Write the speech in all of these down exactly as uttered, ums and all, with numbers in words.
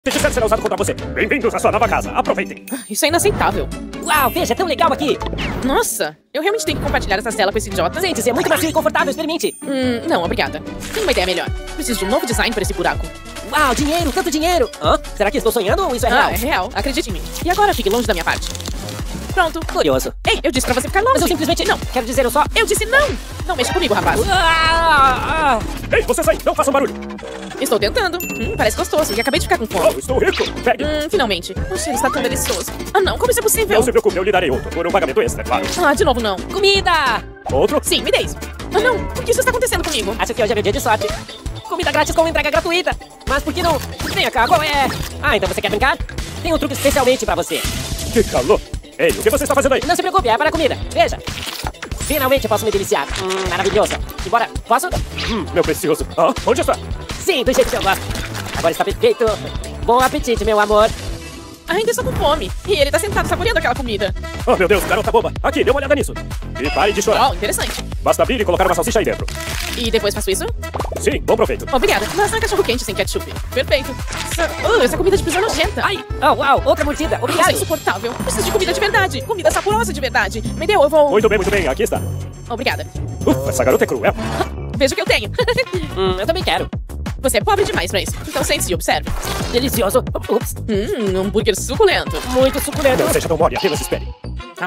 Se disser, será usado contra você. Bem-vindos à sua nova casa. Aproveitem. Isso é inaceitável. Uau, veja, é tão legal aqui. Nossa, eu realmente tenho que compartilhar essa cela com esse idiota? Sente-se, é muito macio e confortável, experimente. Hum, não, obrigada. Tenho uma ideia melhor. Preciso de um novo design para esse buraco. Uau, dinheiro, tanto dinheiro. Hã? Será que estou sonhando ou isso é real? Ah, é real. Acredite em mim. E agora fique longe da minha parte. Pronto. Curioso. Ei, eu disse pra você ficar longe. Mas eu simplesmente... Não, quero dizer, eu só... Eu disse não. Não mexa comigo, rapaz. Ah, ah. Ei, vocês aí, não façam barulho. Estou tentando. Hum, parece gostoso. E acabei de ficar com fome. Oh, estou rico. Pegue. Hum, finalmente. O cheiro está tão delicioso. Ah, não. Como isso é possível? Não se preocupe, eu lhe darei outro. Por um pagamento extra, claro. Ah, de novo não. Comida! Outro? Sim, me dê isso. Ah, não. Por que isso está acontecendo comigo? Acho que hoje é meu dia de sorte. Comida grátis com entrega gratuita. Mas por que não? Vem cá, qual é? Ah, então você quer brincar? Tem um truque especialmente pra você. Que calor. Ei, o que você está fazendo aí? Não se preocupe, é para a comida. Veja. Finalmente eu posso me deliciar. Hum, maravilhoso. Embora, posso? Hum, meu precioso. Ah, onde está? Sim, do jeito que eu gosto. Agora está perfeito. Bom apetite, meu amor. Ainda estou com fome. E ele tá sentado saboreando aquela comida. Oh, meu Deus, garota boba. Aqui, dê uma olhada nisso. E pare de chorar. Oh, interessante. Basta abrir e colocar uma salsicha aí dentro. E depois faço isso? Sim, bom proveito. Obrigada. Mas não é cachorro quente sem ketchup. Perfeito. Essa, uh, essa comida de pizza é nojenta. Ai, oh, uau, outra mordida. Isso é Obrigado. insuportável. Preciso de comida de verdade. Comida saborosa de verdade. Me deu, eu vou... Muito bem, muito bem. Aqui está. Obrigada. Ufa, essa garota é cruel. Veja o que eu tenho. Hum, eu também quero. Você é pobre demais pra isso. Então sente-se e observe. Delicioso. Ups, Hum, um hambúrguer suculento. muito suculento. Não seja tão mole, apenas espere. Ah,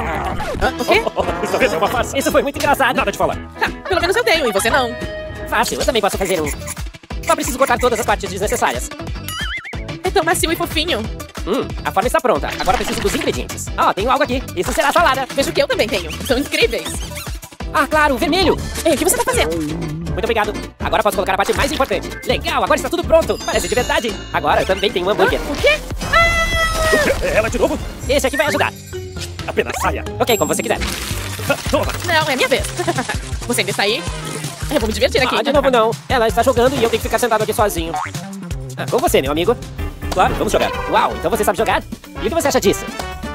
o quê? Oh, oh, essa vez é uma farsa. Isso foi muito engraçado. Nada de falar. Ha, pelo menos eu tenho, e você não. Fácil, eu também posso fazer um. Só preciso cortar todas as partes desnecessárias. É tão macio e fofinho. Hum, a forma está pronta. Agora preciso dos ingredientes. Ah, tenho algo aqui. Isso será salada. Veja o que eu também tenho. São incríveis. Ah, claro, vermelho. Ei, o que você tá fazendo? Muito obrigado. Agora posso colocar a parte mais importante. Legal, agora está tudo pronto. Parece de verdade. Agora eu também tenho um hambúrguer. Ah, o quê? Ah! É ela de novo? Esse aqui vai ajudar. Apenas saia. Ok, como você quiser. Ah, toma. Não, é minha vez. Você ainda está aí? Eu vou me divertir aqui. Ah, de novo não. Ela está jogando e eu tenho que ficar sentado aqui sozinho. Ah, com você, meu amigo. Claro, vamos jogar. Uau, então você sabe jogar? E o que você acha disso?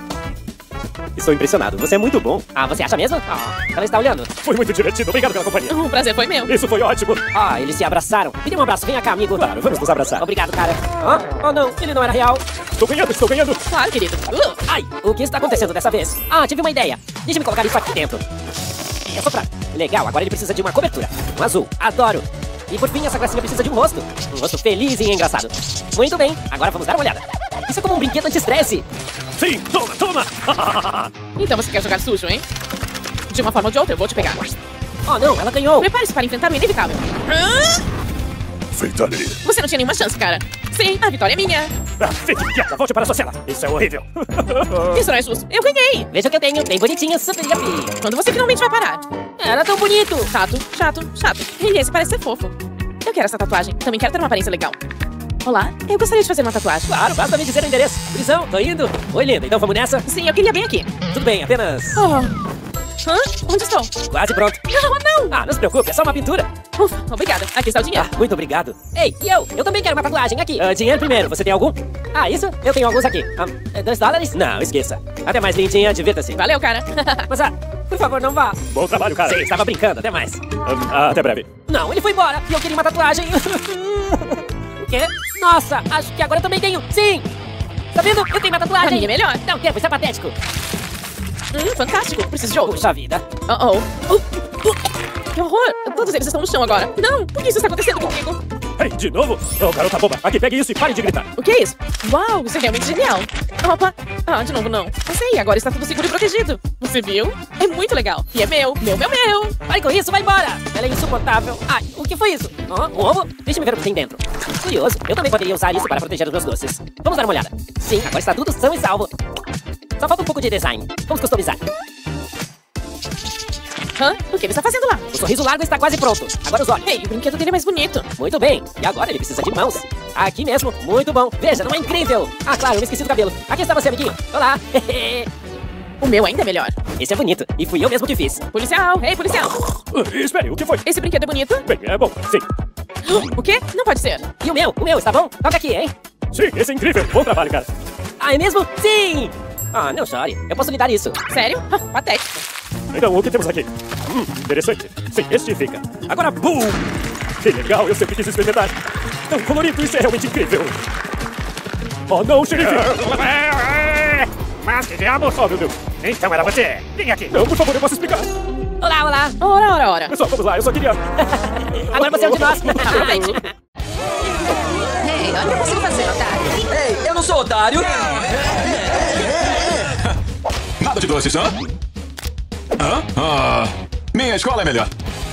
Estou impressionado. Você é muito bom. Ah, você acha mesmo? Ah, ela está olhando. Foi muito divertido. Obrigado pela companhia. O prazer foi meu. Isso foi ótimo. Ah, eles se abraçaram. Me dê um abraço, vem cá, amigo. Claro, vamos nos abraçar. Obrigado, cara. Ah, oh não, ele não era real. Estou ganhando, estou ganhando. Claro, querido. Uh, Ai, o que está acontecendo dessa vez? Ah, tive uma ideia. Deixa-me colocar isso aqui dentro. E assoprar. Legal, agora ele precisa de uma cobertura. Um azul, adoro. E por fim, essa gracinha precisa de um rosto. Um rosto feliz e engraçado. Muito bem, agora vamos dar uma olhada. Isso é como um brinquedo anti-estresse. Sim, toma, toma. então você quer jogar sujo, hein? De uma forma ou de outra, eu vou te pegar. Oh não, ela ganhou. Prepare-se para enfrentar o inevitável. Ah, Fatality. você não tinha nenhuma chance, cara. Sim, a vitória é minha. Ah, fique quieta, volte para a sua cela. Isso é horrível. Isso não é justo. Eu ganhei. Veja o que eu tenho, bem bonitinho, super yuppie. Quando você finalmente vai parar? Era tão bonito. Chato, chato, chato. E esse parece ser fofo. Eu quero essa tatuagem. Também quero ter uma aparência legal. Olá, eu gostaria de fazer uma tatuagem. Claro, basta me dizer o endereço. Prisão, tô indo. Oi, linda, então vamos nessa? Sim, eu queria bem aqui. Tudo bem, apenas... Oh. Hã? Onde estou? Quase pronto. Não, não. Ah, não se preocupe, é só uma pintura. Ufa, obrigada. Aqui está o dinheiro. Ah, muito obrigado. Ei, e eu? Eu também quero uma tatuagem aqui. Ah, dinheiro primeiro, você tem algum? Ah, isso? Eu tenho alguns aqui. Ah, é dois dólares? Não, esqueça. Até mais, lindinha, divirta-se. Valeu, cara. Mas, ah, por favor, não vá. Bom trabalho, cara. Sim, estava brincando, até mais. Ah, até breve. Não, ele foi embora e eu queria uma tatuagem. O quê? Nossa, acho que agora eu também tenho. Sim! Tá vendo? Eu tenho uma tatuagem. A minha é melhor. Não, tempo, isso é patético. Hum, fantástico. Preciso de outro. Puxa vida. Oh, oh. Uh, uh. Que horror. Todos eles estão no chão agora. Não, por que isso está acontecendo comigo? Ei, de novo? Oh, garota boba. Aqui, pegue isso e pare de gritar. O que é isso? Uau, isso é realmente genial. Opa. Ah, de novo não. Não sei, agora está tudo seguro e protegido. Você viu? É muito legal. E é meu, meu, meu, meu. Vai com isso, vai embora. Ela é insuportável. Ai, o que foi isso? Oh, um ovo? Deixa-me ver o que tem dentro. Curioso, eu também poderia usar isso para proteger os meus doces. Vamos dar uma olhada. Sim, agora está tudo são e salvo. Só falta um pouco de design. Vamos customizar. Hã? O que ele está fazendo lá? O sorriso largo está quase pronto. Agora os olhos. Ei, o brinquedo dele é mais bonito. Muito bem. E agora ele precisa de mãos. Aqui mesmo. Muito bom. Veja, não é incrível? Ah, claro, eu me esqueci do cabelo. Aqui está você, amiguinho. Olá. O meu ainda é melhor. Esse é bonito. E fui eu mesmo que fiz. Policial. Ei, policial. Uh, espere, o que foi? Esse brinquedo é bonito? Bem, é bom, sim. O quê? Não pode ser. E o meu? O meu, está bom? Toca aqui, hein? Sim, esse é incrível. Bom trabalho, cara. Ah, é mesmo? Sim! Ah, não chore. Eu posso lhe dar isso. Sério? Ah, patético. Então, o que temos aqui? Hum, interessante. Sim, este fica. Agora, boom! Que legal, eu sempre quis experimentar. Tão colorido, isso é realmente incrível. Oh, não, xerife! Mas que diabos? Oh, meu Deus. Então era você. Vem aqui. Não, por favor, eu posso explicar. Olá, olá. Ora, ora, ora. Pessoal, vamos lá. Eu só queria... Agora você é um de nós. Aproveite. Ei, olha o que eu consigo fazer, otário. Ei, eu não sou otário. Nada de doces, hã? Hã? Ah, minha escola é melhor.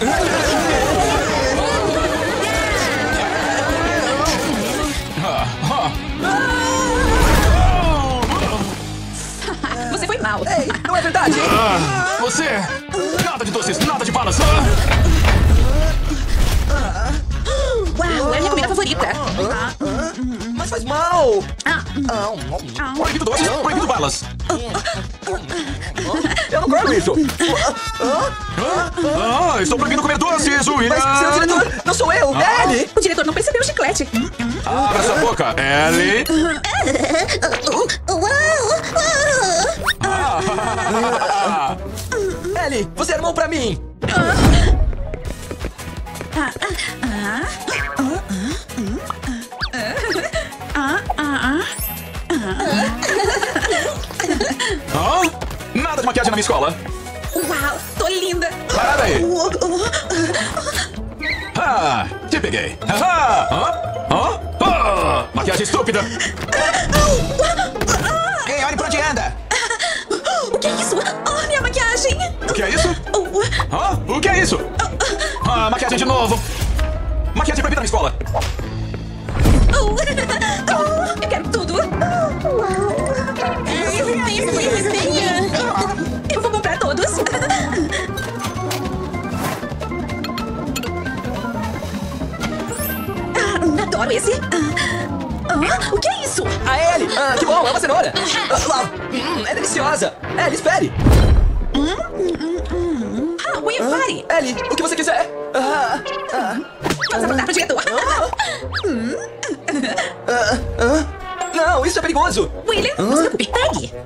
Ah, ah. Você foi mal. Ei, não é verdade. Ah, você! Nada de doces, nada de balas. Ah. Uau, é a minha comida favorita. Mas faz mal. Proibido doces, proibido balas. Eu não quero isso. Ah, estou proibindo comer doces, William. Mas seu diretor, não sou eu. É ele. O diretor não percebeu o chiclete. Abra essa boca, Ellie. Ah. Ellie, você armou pra mim. Hã? Nada de maquiagem na minha escola. Uau, tô linda. Para aí. Ah, te peguei. Ah, ah, ah, ah. Maquiagem estúpida. Ei, olhe pra onde anda. O que é isso? Oh, minha maquiagem. O que é isso? Ah, o que é isso? Ah, maquiagem de novo. Maquiagem proibida na escola. Oh, oh, eu quero tudo. Eu vou comprar todos. Ah, adoro esse. Ah, o que é isso? A Ellie. Ah, que bom, é uma cenoura. Ah, ah, hum, é deliciosa. Ellie, espere. Ah, Will, pare. Ellie, o que você quiser. Ah, ah, Vamos apontar pro diretor. ah, ah. Não, isso é perigoso. William, não se preocupe, pegue.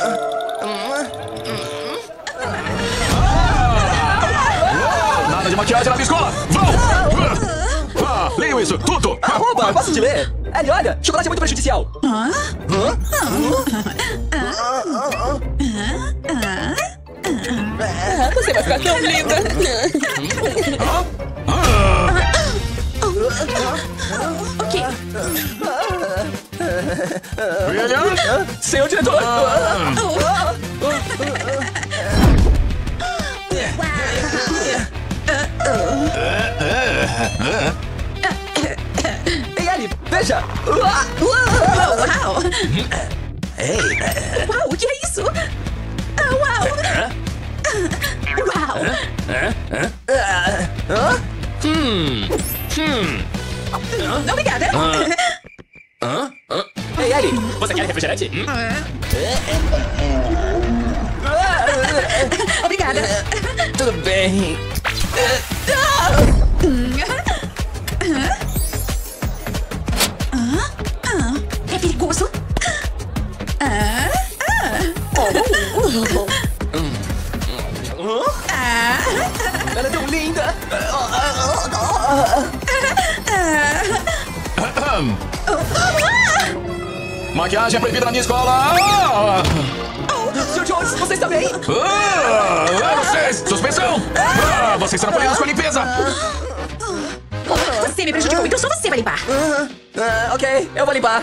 Nada de maquiagem na minha escola. Vão! Ah, leiam isso, tudo. Arroba, posso te ler? Ellie, olha, chocolate é muito prejudicial. Você vai ficar tão linda. Ok. William? Senhor diretor. Ei, Ellie, veja. Uau, uau. Ei, Uau, o que é isso? Ah, uau. Uau. Obrigada. ei, Ellie. Você quer refrigerante? Obrigada. Tudo bem. É perigoso. Ah, ah. Ela é tão linda. Maquiagem é proibida na minha escola. Ah, senhor Jones, você está bem? ah, vocês, suspensão. Ah, vocês serão punidos com a limpeza. Você me prejudicou, então só você vai limpar. Ah, ok, eu vou limpar.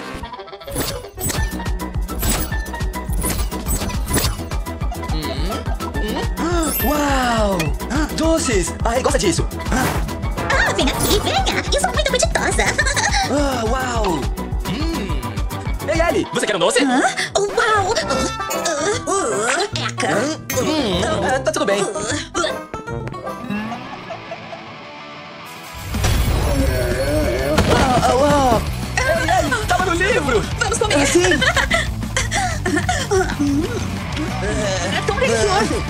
Uau! Doces! Ai, gosta disso! Ah, vem aqui, venha! Eu sou muito apetitosa! Ah, uau! Hum. Ei, Ellie, você quer um doce? Hã? Uau! Eca! Hum, ah, tá tudo bem. Ah, uau! Ei, Ellie, tava no livro! Vamos comer. Ah, sim! É tão delicioso.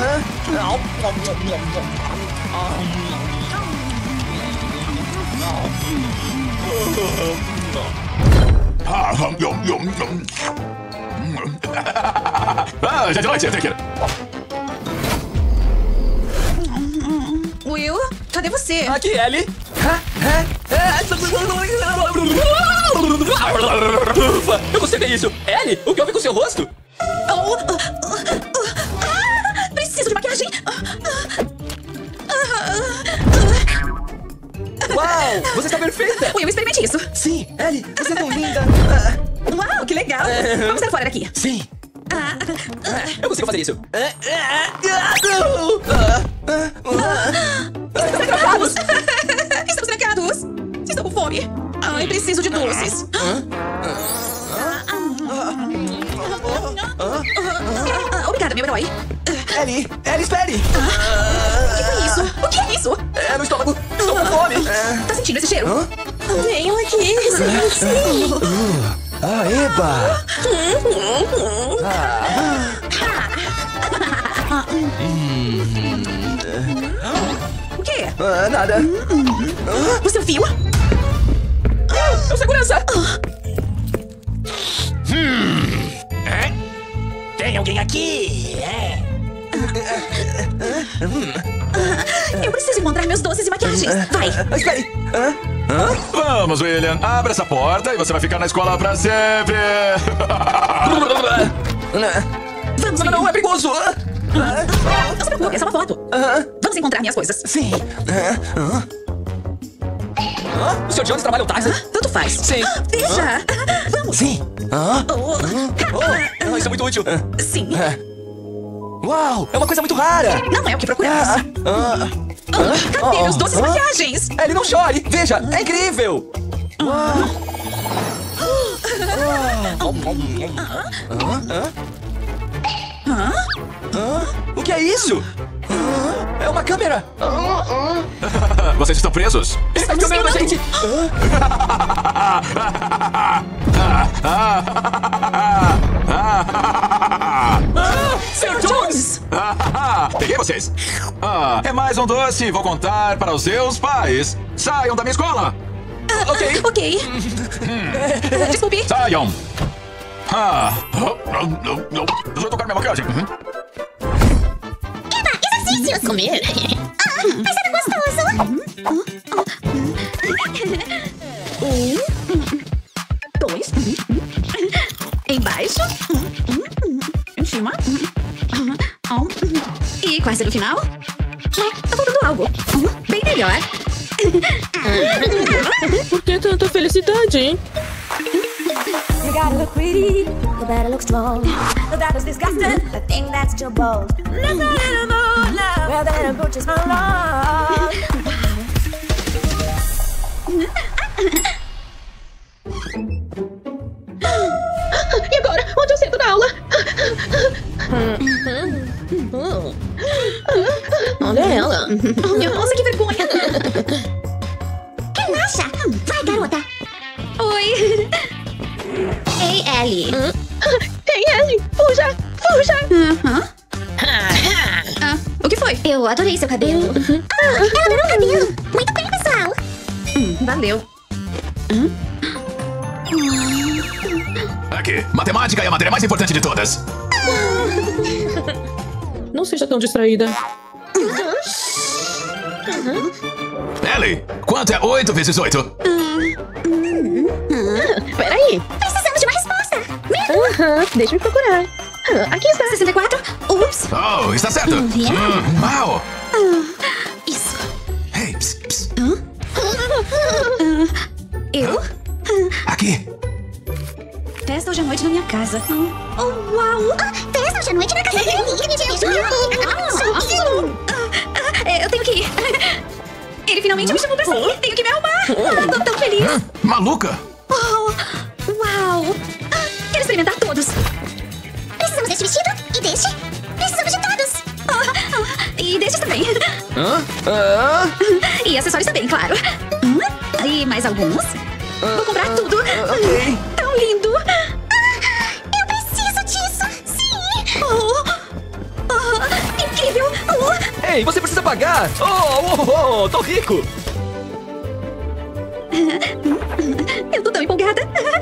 Ah, yum, yum, yum. Ah, já de noite, Tricker. Will, cadê você? Aqui, Ellie! Ah, ah, ah. Ufa, eu consigo ver isso. Ellie, o que houve com o seu rosto? Oh, ah, ah, preciso de maquiagem. Uau, você está perfeita. Will, experimente isso. Sim, Ellie, você é tão linda. Uau, que legal. Vamos sair fora daqui. Sim. Ah, Eu consigo fazer isso. trancados. Estamos trancados. Estou com fome. Ai, preciso de doces. Ah, Obrigada, meu herói. Ellie, Ellie, espere. O que foi isso? O que é isso? É no estômago. Estou com fome. Tá sentindo esse cheiro? Venham aqui. Sim, sim. Ah, eba. O quê? Ah, nada. Você ouviu? É o segurança. Tem alguém aqui? É. Eu preciso encontrar meus doces e maquiagens. Vai. Ah, espere. Hã? Hã? Vamos, William. Abra essa porta e você vai ficar na escola pra sempre. Vamos, Não, não, é perigoso. Não se preocupe, é só uma foto. Vamos encontrar minhas coisas. Sim. Hã? O senhor Jones trabalha o táxi? Tanto faz. Sim. Veja. Vamos. Sim. Hã? Oh. Oh, isso é muito útil. Sim. Uau, é uma coisa muito rara. Não é o que procuramos. Ah, Oh, cadê meus doces e ah. maquiagens? Ellie, não chore. Veja, é incrível. O que é isso? É uma câmera. Vocês estão presos? Ele tá filmando a gente. senhor Jones! Peguei vocês. Ah, é mais um doce. Vou contar para os seus pais. Saiam da minha escola. Ok. Ok. Desculpe. Saiam. Ah, não, não, não. Deixa eu tocar minha maquiagem. Uhum. Exercícios. Comer? Ah, vai ser gostoso. Um. Dois. Embaixo. Em cima. Um. E quase no final. Tá faltando algo. Bem melhor. Por que tanta felicidade, hein? You gotta look pretty, you better look strong. The that is disgusting, the thing that's too bold. Nothing anymore, love. Well, then put your smile on. E agora? Onde eu sento na aula? Olha ela. Nossa, que vergonha. Relaxa. Vai, garota. Oi. Ei, Ellie. Ei, Ellie. Fuja. Fuja. Ah, o que foi? Eu adorei seu cabelo. Ah, ela adorou o cabelo. Muito bem, pessoal. Hum, valeu. Aqui, matemática é a matéria mais importante de todas. Não seja tão distraída. Ellie, quanto é oito vezes oito? Peraí. Precisamos de uma resposta. Aham, deixa eu procurar. Ah, aqui está. sessenta e quatro. Ups. Oh, está certo. Hum, uau. Isso. Ei, ps, ps. Eu? Aqui. Festa hoje à noite na minha casa. Oh, uau. Ah, festa hoje à noite na casa dele. Ah, é, eu tenho que ir. Ele finalmente me chamou pra sair. Tenho que me arrumar. Ah, tô tão feliz. Hã? Maluca. Oh, uau. Ah, quero experimentar todos. Precisamos deste vestido e deste. Precisamos de todos. Ah, ah, e destes também. Hã? Hã? E acessórios também, claro. Hum, e mais alguns. Vou comprar tudo. ok. Tão lindo. Eu preciso disso. Sim. Oh, oh, incrível. Oh. Ei, você precisa pagar. Oh, oh, oh, tô rico. Eu tô tão empolgada.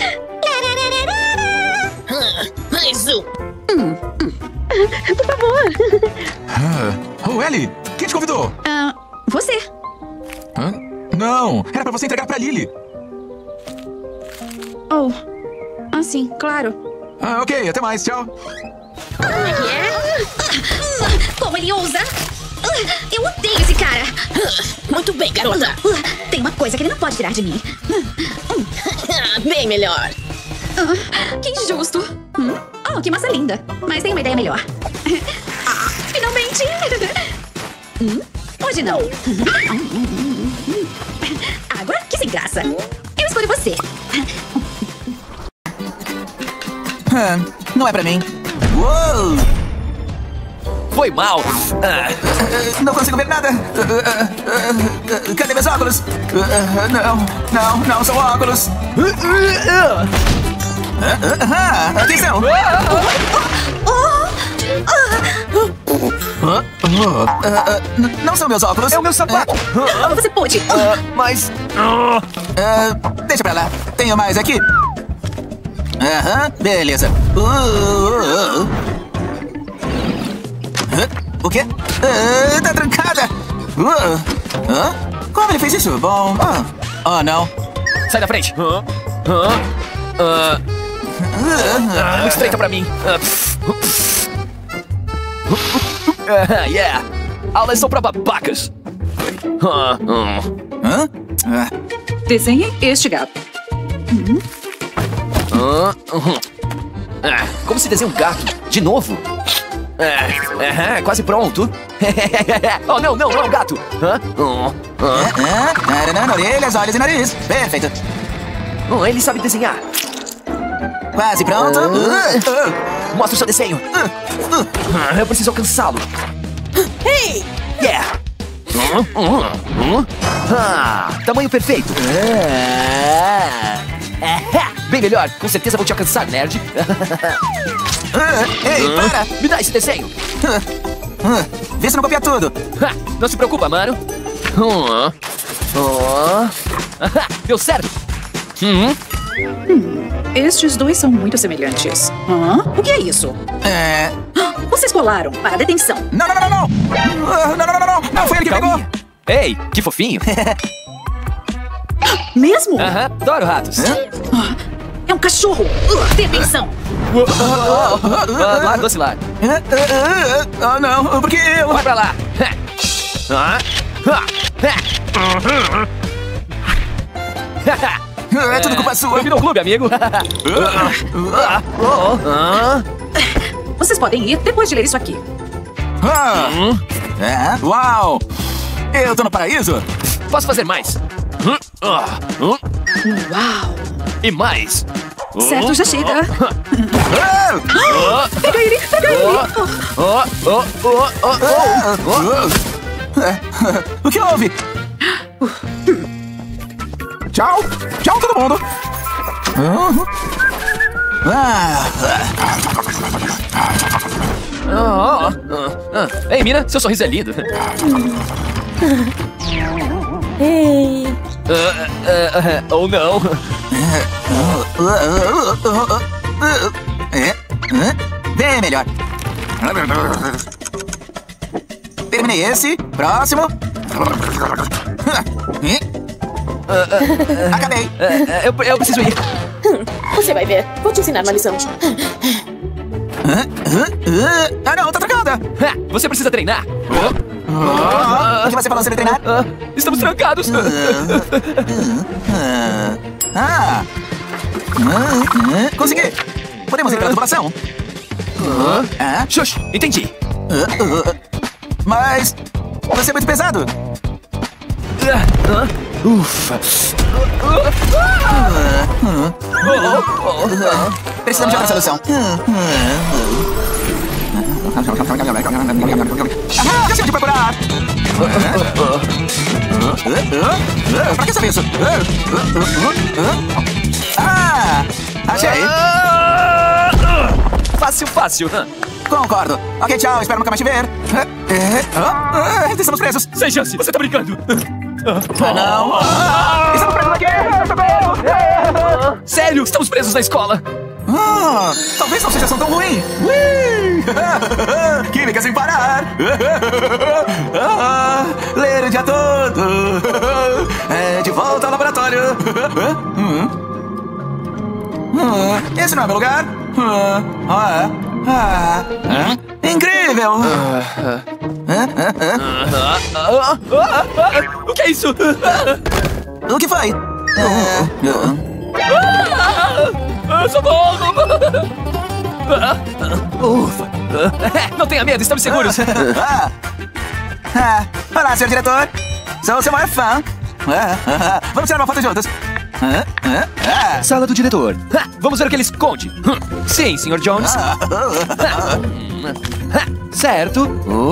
Mais um. Por favor. Ah, oh, Ellie, quem te convidou? Ah, você. Hã? Não, era pra você entregar pra Lily. Oh. Ah, sim, claro. Ah, ok, até mais, tchau. Como ele ousa? Eu odeio esse cara. Muito bem, garota. Tem uma coisa que ele não pode tirar de mim. Bem melhor. Ah, que injusto. Hum? Oh, que massa linda. Mas tem uma ideia melhor. Ah, finalmente. Hum? Hoje não. Água? Que sem graça. Eu escolho você. Ah, não é pra mim. Uou! Foi mal. Ah, Não consigo ver nada. Ah, ah, ah, Cadê meus óculos? Ah, Não, não, não são óculos. Ah, ah, ah, Atenção! Ah, ah, n- Não são meus óculos. é o meu sapato. Ah, você pôde. Ah, mas... Ah, Ah, Deixa pra lá. Tenho mais aqui. Aham, beleza. Uh, uh, uh. Hã? O quê? Ah, tá trancada! Uh, hã? Como ele fez isso? Bom... Ah, oh, não. sai da frente. Ah, ah, ah, ah, muito estreita pra mim. Ah, pff, pff. Ah, yeah. Aulas são pra babacas. Ah, ah. Hã? Ah, Desenhe este gato. Ah, uhum. Ah, como se desenha um gato? De novo? Ah, aham, quase pronto. Oh, não, não, não é um gato. Hã? Oh, ah. ah, ah, orelhas, olhos e nariz. Perfeito. Oh, ele sabe desenhar. Quase pronto. Ah. Uh, uh, Mostra o seu desenho. uh, uh. Ah, eu preciso alcançá-lo. Hey! Yeah! Hum, hum, hum. Ah, tamanho perfeito. Ah, ah, bem melhor. Com certeza vou te alcançar, nerd. Ah, ei, para! Me dá esse desenho. Ah, ah, Vê se não copia tudo. Ah, não se preocupa, mano. Ah, ah. Ah, deu certo. Hum, Estes dois são muito semelhantes. Hã? O que é isso? É... Vocês colaram para a detenção. Não, não, não, não, não! Ah, Não, não, não, não, não! Não foi ele que pegou! calminha. Ei, que fofinho. Mesmo? Aham, adoro ratos. É um cachorro. Uh, Detenção. Ah, lá, docilar. Ah, ah, ah, ah, não, porque eu... Vai pra lá. Ah, ah, ah. Ah, É tudo culpa sua. Bem-vindo ao clube, amigo. Ah, oh, ah. Vocês podem ir depois de ler isso aqui. Ah, é? Uau! Eu tô no paraíso? Posso fazer mais? Hum, ah, hum, Uau. E mais? Certo, já chega. Ah! Ah, Pega ele, pega ele. oh, oh, oh, oh, oh. Ah, O que houve? Tchau! Tchau, todo mundo! Ah, Ah, ah, ah. Ei, Mina, seu sorriso é lindo. Ei! Ah, ah, ah, ou não. É, é, bem melhor. Terminei esse. Próximo. Acabei. Ah, ah, eu, eu preciso ir. Você vai ver. Vou te ensinar uma lição. Ah, não, tá trancada. Ah, você precisa treinar. O que você falou sobre treinar? Ah, estamos trancados. Ah! Consegui! Podemos ir pela tubulação? Ah? Xuxa, entendi. Mas... você é muito pesado! Ah, ah, ufa. Precisamos de outra solução. Ah, cansei de procurar! Pra que saber isso? Ah! Achei! Fácil, fácil. Concordo. Ok, tchau. Espero nunca mais te ver. Ah, ah, estamos presos. Sem chance, você tá brincando. Ah, não. Ah, estamos presos aqui. Sério, estamos presos na escola. Ah, talvez não seja tão ruim. Química sem parar. Ah, ler o dia todo. É, de volta ao laboratório. Ah, esse não é meu lugar. Ah, ah, ah, ah. Incrível! O que é isso? O que foi? Ah, socorro! Ufa! Não tenha medo, estamos seguros. Ah, ah, olá, senhor diretor. Sou o seu maior fã. Ah, ah, vamos tirar uma foto juntos. Ah, ah, ah. Sala do diretor. Ha, vamos ver o que ele esconde. Sim, senhor Jones. Ah, ah, Ha, certo.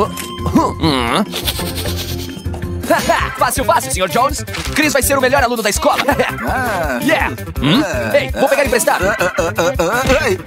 Fácil, fácil, senhor Jones. Chris vai ser o melhor aluno da escola. ah. Yeah! Hum? Ei, vou pegar emprestado. Ah, ah, ah, ah, ai.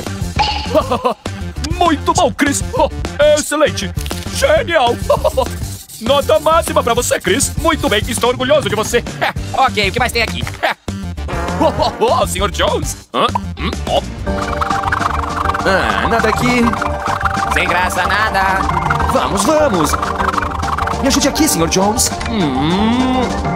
Muito bom, Chris. Oh, excelente. Genial. Nota máxima pra você, Chris. Muito bem, estou orgulhoso de você. Ok, o que mais tem aqui? Oh, oh, oh, senhor Jones. Hã? Hum, oh. Ah, nada aqui. Sem graça, nada. Vamos, vamos. Me ajude aqui, senhor Jones. Hum.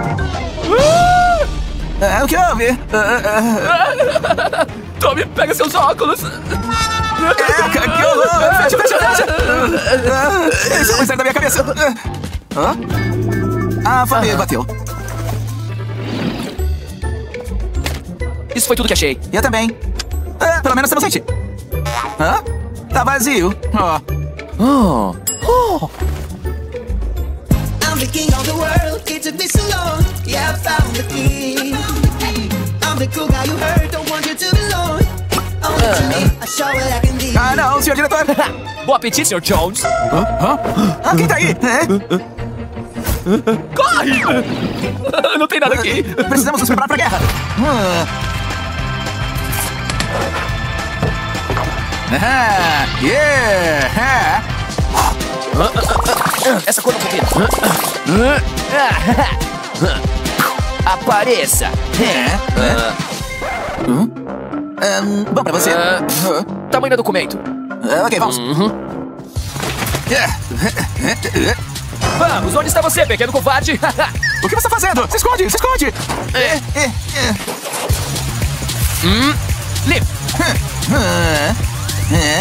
Ah, o que houve? Ah, ah, Tommy, pega seus óculos. ah. Que horror! Fecha, fecha, fecha! Ah, isso vai sair da minha cabeça! Ah, a fome Ah. bateu. Isso foi tudo que achei. Eu também. Ah, pelo menos temos sente. Hã? Tá vazio. Ó. Oh. Oh. I'm the king of the world, it took me so long. Yeah, I found the king. I'm the cool guy you heard, don't want you to belong. Only to me, I show what I can do. Ah, não, senhor diretor! Bom apetite, senhor Jones. Hã? Hã? Ah, quem tá aí? É? Corre! Não tem nada aqui. Precisamos nos preparar pra guerra. Ah. Ah, yeah! Essa cor não combina. Apareça. É? É? Hum? Um, bom pra você. Ah, tamanho do documento. Ah, ok, vamos. Uhum. Vamos, onde está você, pequeno covarde? O que você tá fazendo? Se esconde, se esconde! É. É, é, é. Hum, limpo. Ah, é.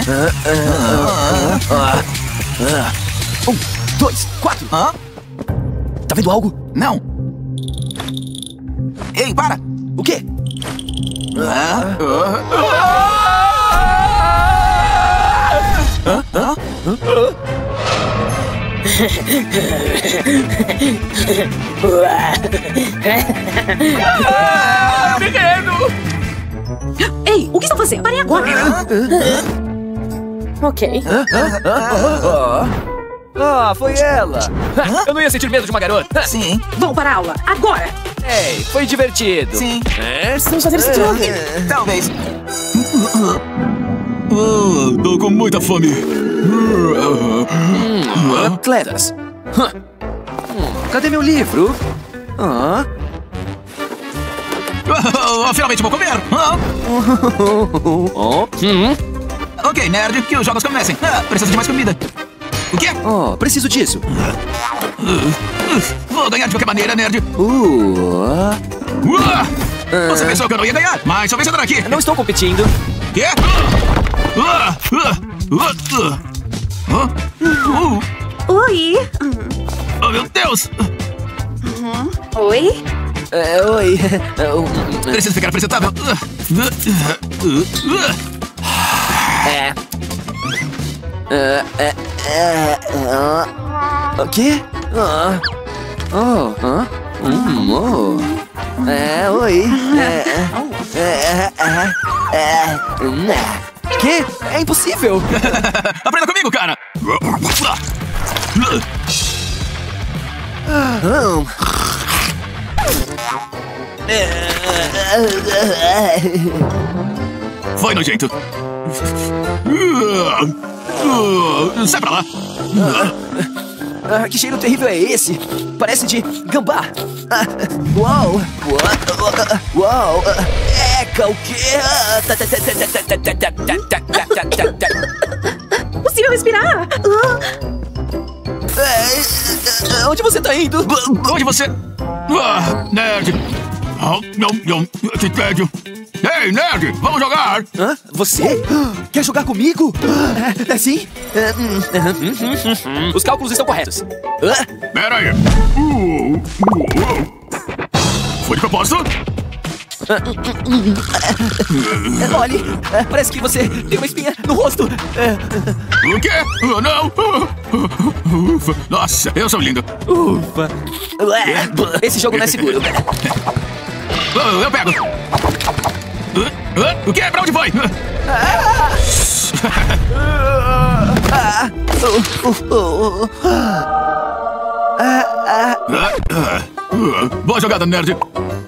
Um, dois, quatro. Hã? Tá vendo algo? Não. Ei, para! O quê? Ah, ah. Hã? Hã? Ah, menino! Ei, o que estão fazendo? Parem agora! Ok. Ah, foi ela! Eu não ia sentir medo de uma garota! Sim. Vão para a aula, agora! Ei, foi divertido! Sim. É? Estamos fazendo esse troque. Talvez. Ah, tô com muita fome. Hum, atletas! Hum, cadê meu livro? Ah. Oh, finalmente vou comer! Oh. Oh. Hum. Ok, nerd, que os jogos comecem. Ah, preciso de mais comida. O quê? Oh, preciso disso. Uh, uh, vou ganhar de qualquer maneira, nerd. Uh. Uh, você pensou que eu não ia ganhar, mas sou vencedor aqui. Não estou competindo. Quê? Uh, uh, uh, uh, uh, uh. Oi! Oh, meu Deus! Uhum. Oi? É, oi. Preciso ficar apresentável. É. É, é, é, o quê? Ah. Oh, ah. Hum, oh. É, oi. É, é, é, é, quê? É impossível. Aprenda comigo, cara. Ah. Foi nojento. Sai pra lá. Ah, que cheiro terrível é esse? Parece de gambá. Ah, uau! Uau! Eca, o quê? Possível respirar! É, onde você tá indo? Onde você... Ah, nerd. Oh, não, não. Que tédio. Ei, Ei, nerd, vamos jogar! Hã? Você? Quer jogar comigo? É, é sim? É, hum, hum, hum. Os cálculos estão corretos. Hã? Pera aí. Uh, uh, uh. Foi de propósito? Olhe, parece que você tem uma espinha no rosto. O quê? Oh, não! Ufa. Nossa, eu sou lindo. Ufa. Esse jogo não é seguro. Oh, eu pego. O quê? Pra onde foi? Boa jogada, nerd.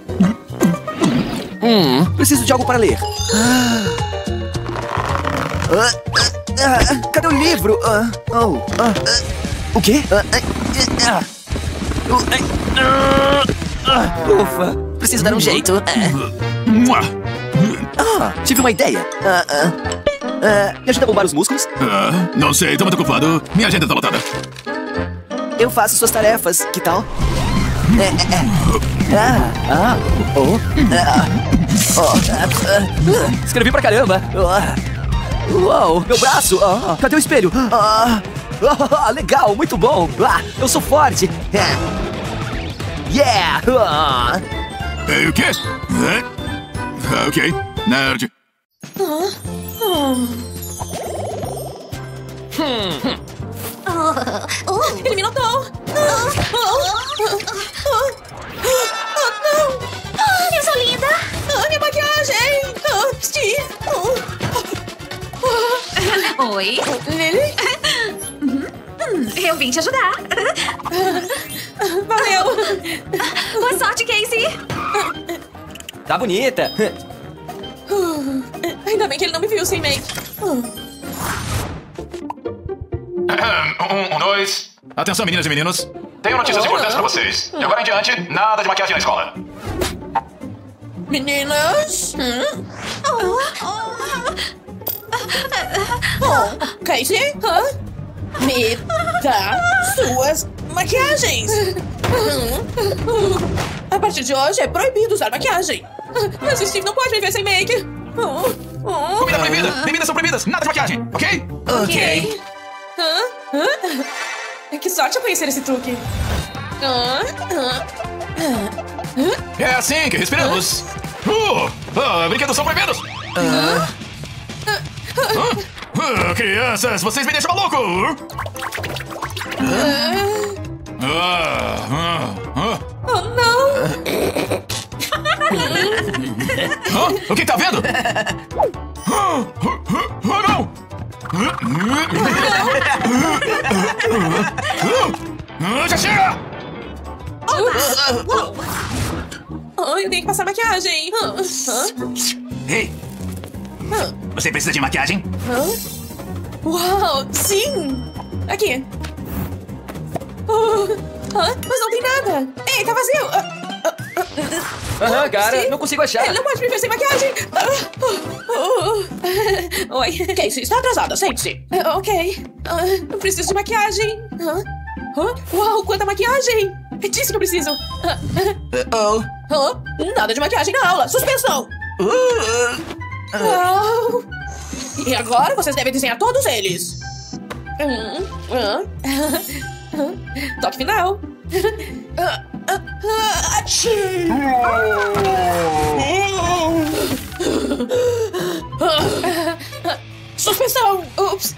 Hum, preciso de algo para ler. Cadê o livro? Oh, o quê? Ufa, preciso dar um jeito. Ah, tive uma ideia. Me ajuda a bombar os músculos? Não sei, tô muito ocupado. Minha agenda tá lotada. Eu faço suas tarefas, que tal? É, é, é. Ah, ah, oh, ah, oh, ah, escrevi pra caramba. Uau, meu braço. Ah, cadê o espelho? Ah, ah, legal, muito bom. Ah, eu sou forte. Yeah. Ah. Ei, o quê? É? Ok, nerd. Ah, ah. Hum. Oh, oh. Ele me notou! Oh, oh, oh, oh, não! Oh, eu sou linda! Oh, minha maquiagem! Oh, Steve! Oh. Oi? Lily? Hum, eu vim te ajudar. Valeu! Boa sorte, Casey! Tá bonita! Uh, ainda bem que ele não me viu sem make. Uh. Um, um, dois. Atenção, meninas e meninos. Tenho notícias oh, importantes não. pra vocês. De agora em diante, nada de maquiagem na escola. Meninas? Hum? Oh. Oh. Casey? Hã? Me dá suas maquiagens. A partir de hoje é proibido usar maquiagem. Mas Steve não pode me ver sem make. Oh. Oh. Comida proibida. Bebidas são proibidas. Nada de maquiagem, ok? Ok. Hã? Hã? Que sorte eu conhecer esse truque. Hã? Hã? É assim que respiramos. Uh, uh, brinquedos são proibidos. Hã? Uh, uh, crianças, vocês me deixam maluco. Uh, uh, uh. Oh, não. uh, o que tá vendo? Uh, uh, uh, não. Já chega! Oh, eu tenho que passar maquiagem. Ei! Você precisa de maquiagem? Uau, sim! Aqui. Oh, mas não tem nada. Ei, tá vazio. Aham, cara, não consigo achar. Ele não pode me ver sem maquiagem. Oi, Casey, está atrasada, sente-se. Uh, ok. Uh, eu preciso de maquiagem. Uh, uh, uau, quanta maquiagem! É disso que eu preciso. Uh, oh. uh, nada de maquiagem na aula. Suspensão. Uh, uh. Uau. E agora vocês devem desenhar todos eles. Uh, uh, uh, toque final. Uh, Uh, uh, achei. Suspensão! Ups!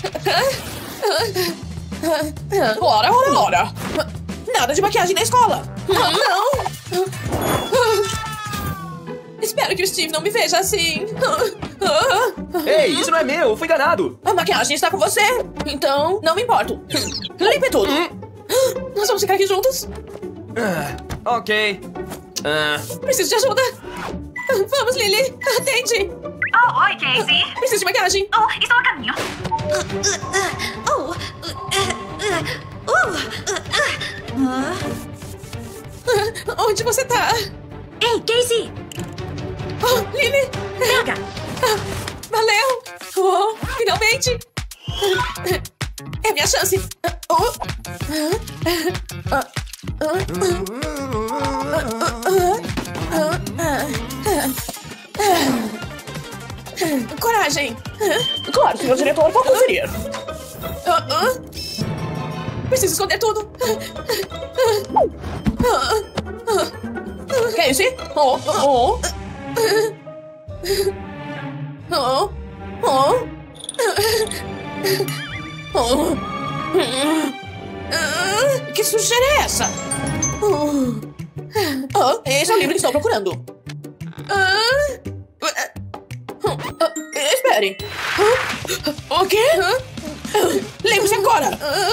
Ora, ora, ora! Nada de maquiagem na escola! Não! Espero que o Steve não me veja assim! Ei, isso não é meu! Eu fui enganado! A maquiagem está com você! Então, não me importo! Limpe tudo! Nós vamos ficar aqui juntos? Uh, ok. Uh. Preciso de ajuda. Vamos, Lily. Atende. Oh, oi, Casey. Preciso de maquiagem. Oh, estou a caminho. Oh, Onde você tá? Ei, Casey. Oh, Lily. Pega. Valeu. Oh, finalmente. É a minha chance. Oh. Coragem. Claro, senhor diretor, vou conferir. Ah, ah. Preciso esconder tudo. Ah, ah. Casey? Oh, oh. Oh, oh. Oh. Que sujeira é essa? Oh, esse é o livro que estou procurando. Ah, espere. O quê? Lembre-se agora.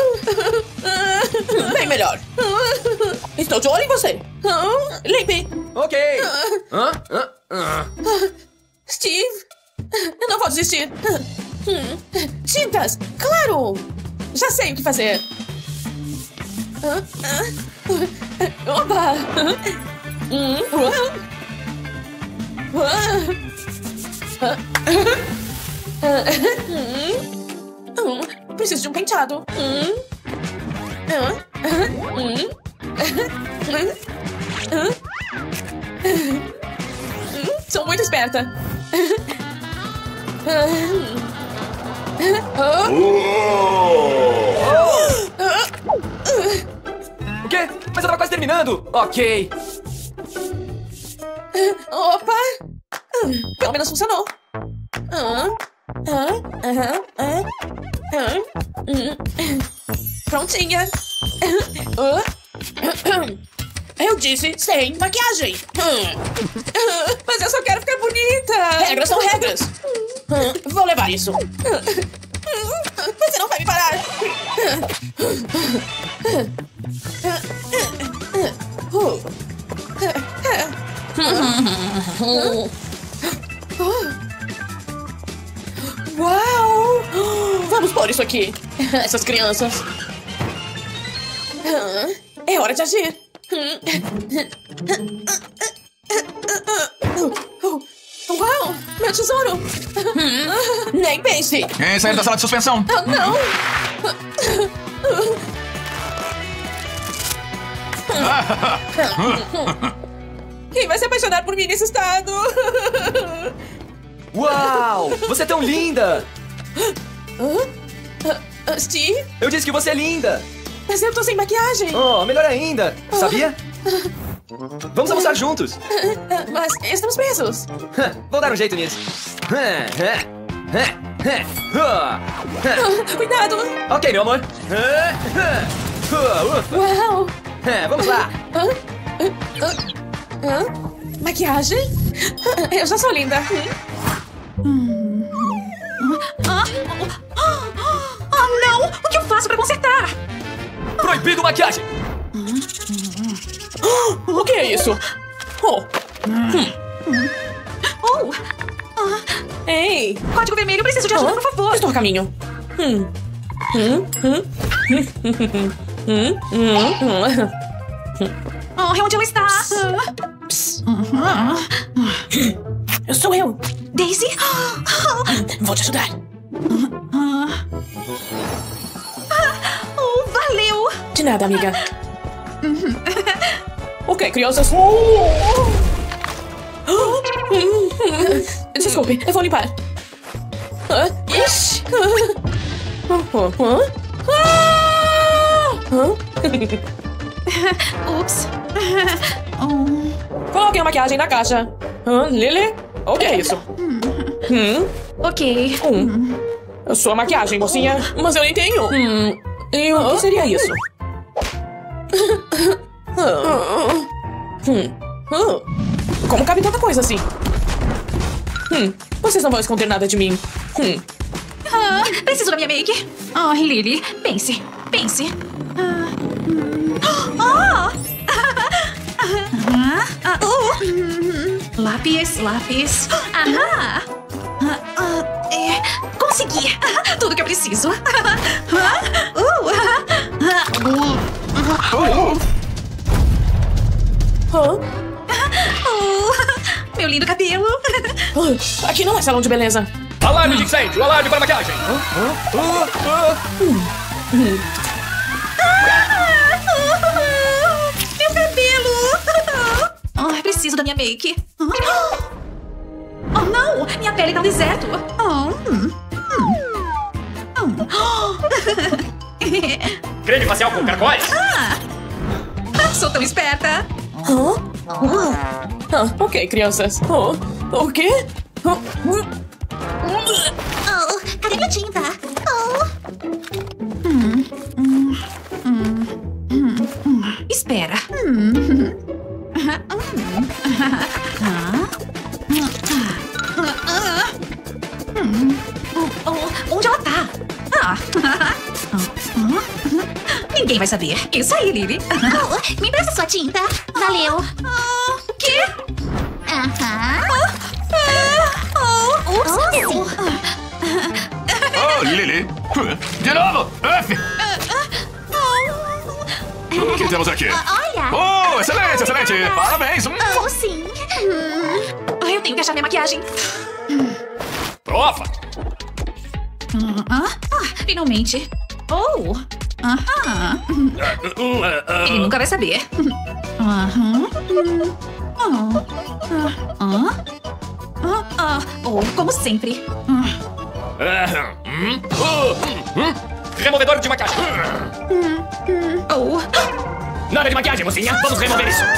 Bem melhor. Estou de olho em você. Lembre. Ok. Hã? Hã? Hã? Steve, eu não vou desistir. Tintas, claro. Já sei o que fazer. Opa! Preciso de um penteado. Sou muito esperta. O quê? Mas eu tava quase terminando. Ok. Opa! Pelo menos funcionou. Prontinha. Eu disse sem maquiagem. Mas eu só quero ficar bonita. Regras são regras. Vou levar isso. Você não vai me parar. Uau! Vamos pôr isso aqui. Essas crianças. É hora de agir. Uau! Meu tesouro! Nem pense! Quem saiu da sala de suspensão? Oh, não! Quem vai se apaixonar por mim nesse estado? Uau! Você é tão linda! Uh, Steve? Eu disse que você é linda! Mas eu tô sem maquiagem! Oh, melhor ainda! Sabia? Vamos almoçar juntos! Mas estamos presos! Vou dar um jeito nisso! Cuidado! Ok, meu amor! Uau! Vamos lá! Maquiagem? Eu já sou linda! Oh, não! O que eu faço pra consertar? Proibido maquiagem! O que é isso? Oh! Oh! Ei! Código vermelho, preciso de ajuda, por favor! Estou a caminho! Hum. Hum. Hum. Hum. Hum. Oh, onde ela está? Sou eu! Daisy? Vou te ajudar! Oh, valeu! De nada, amiga. Ok, crianças. Desculpe, eu vou limpar. Ah, ixi. Ups. Coloquem a maquiagem na caixa. Ah, Lily? O que é isso? Hum? Ok. Hum. Sua maquiagem, mocinha. Mas eu nem tenho. Hum. E o que seria isso? Hum. Como cabe tanta coisa assim? Hum. Vocês não vão esconder nada de mim. Hum. Ah, preciso da minha make. Oh, Lily, pense, pense. Ah. Ah. Ah. Uh. Lápis, lápis. Aham. Ah, ah, é, consegui! Tudo que eu preciso! Hã? Oh, meu lindo cabelo! Aqui não é salão de beleza! Alarme de incêndio! Alarme para maquiagem! Meu cabelo! Oh, preciso da minha make! Oh, não! Minha pele tá um deserto. Oh, hum, hum. Oh. Creme facial com caracóis? Ah. Sou tão esperta. Oh? Oh. Ah, ok, crianças. Oh, o quê? Oh. Oh, cadê minha tinta? Oh. Hum, hum, hum, hum, hum. Espera. Hum. Hum. Oh, onde ela tá? Ah. Ninguém vai saber. Isso aí, Lily. Oh, me empresta sua tinta. Valeu. Ah, o quê? Aham. Oh, Ups, oh. Oh, Lily. De novo. F. O que temos aqui? Olha. Oh, excelente, excelente. Parabéns. Oh, sim. Hum. Eu tenho que achar minha maquiagem. Prova. Ah, ah, finalmente. Oh. Aham. Ele nunca vai saber. Aham. Oh. Ah. Ah. Ah. Oh, como sempre. Removedor de maquiagem. Oh. Nada de maquiagem, mocinha. Vamos remover isso.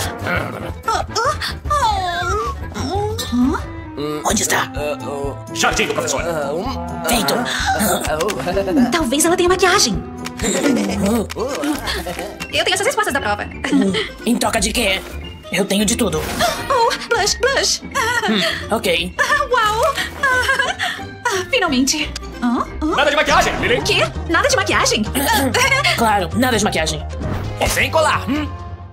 Onde está? Jardim do professor. Feito. Talvez ela tenha maquiagem. Eu tenho essas respostas da prova. Em troca de quê? Eu tenho de tudo. Oh, blush, blush. Hum, ok. Uau. Ah, finalmente. Ah, ah. Nada de maquiagem, Lily. O quê? Nada de maquiagem? Claro, nada de maquiagem. E sem colar. Hum.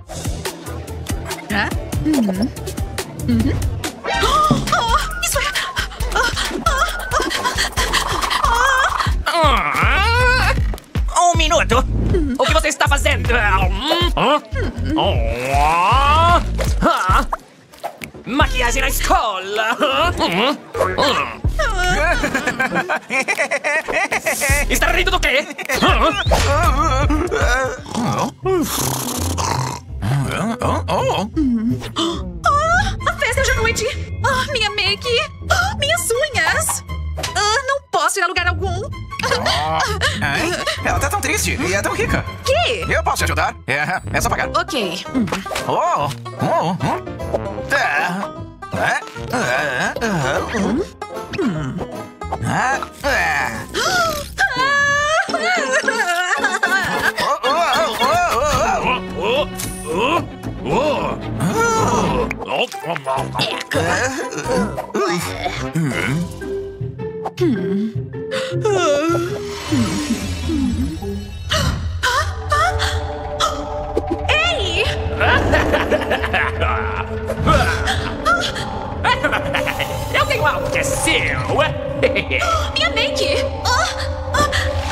Ah? Uhum. Uhum. Oh, isso é... Ah, um minuto. O que você está fazendo? Maquiagem na escola. Está rindo do quê? Oh, a festa hoje à noite. Ah, minha make. Ah, minhas unhas. Ah, não posso ir a lugar algum. Ai, ela tá tão triste e é tão rica. Que? Eu posso te ajudar? É, é só pagar. Ok. Oh, oh, oh. Tá. É, é, é, hum. Hum. Ah, é. Ei! Eu tenho algo que é seu. Minha make! Ah, ah,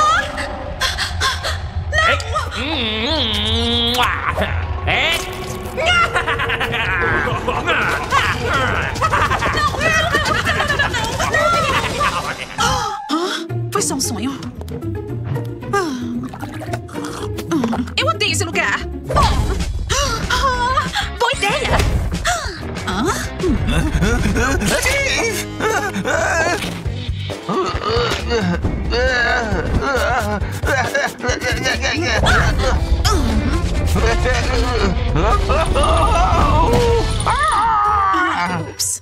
ah. É? Foi só um sonho. Eu odeio esse lugar. Boa ideia. Ups.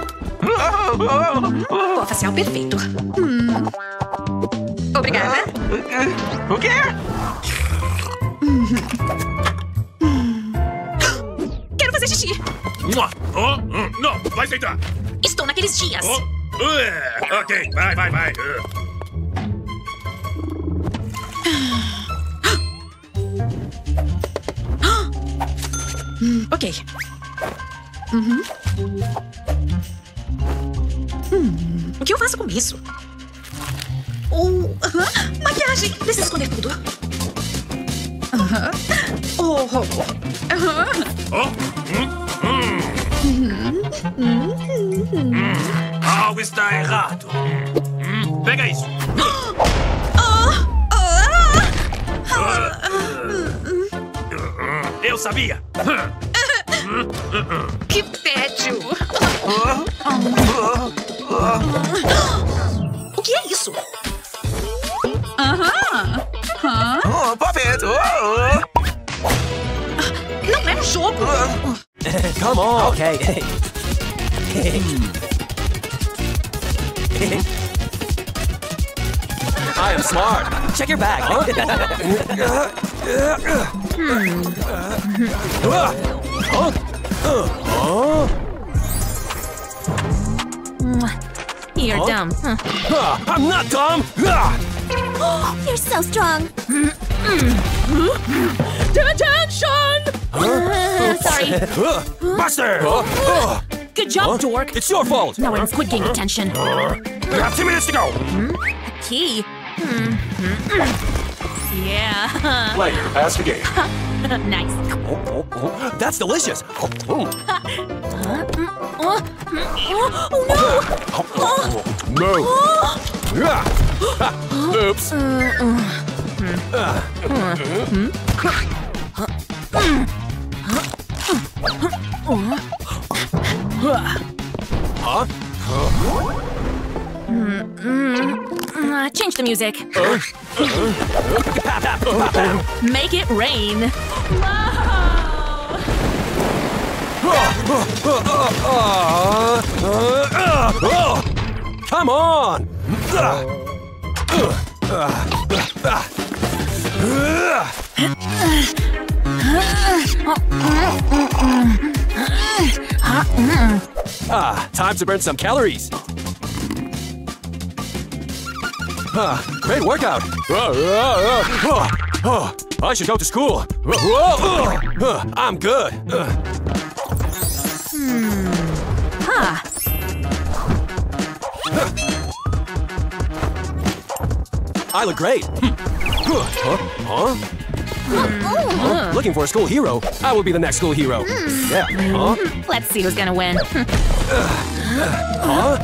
Pó facial perfeito. Hum. Obrigada. O quê? Quero fazer xixi. Oh, oh, não, vai deitar. Estou naqueles dias. Oh, uh, ok, vai, vai, vai. Hum, ok. Uhum. Hum, o que eu faço com isso? Oh, uh-huh. Maquiagem! Preciso esconder tudo. Uh-huh. Oh, oh, oh. Uh-huh. Oh, hum, hum. Hum, hum. Algo está errado. Hum, pega isso. Oh, oh. Eu sabia. Que tédio! O que é isso? Aham. Hã? Oh, Puppet! Oh, Não é um jogo. Come on. Okay. I am smart. Check your bag. Huh? You're Huh? dumb. Huh. I'm not dumb. You're so strong. Detention! Sorry. Buster! Good job, dork. It's your fault. Now we're in Squid Game detention. We have two minutes to go. Key. Hmm. Yeah. Player, pass the game. Nice. That's delicious. Oh, no! No. Oops. Huh? Uh, change the music. Make it rain. Come on! Ah, time to burn some calories. Ah, great workout. Oh, I should go to school. I'm good. Hmm. Huh. I look great. Huh? Huh? Huh? Looking for a school hero. I will be the next school hero. Yeah. Huh? Let's see who's gonna win. Huh?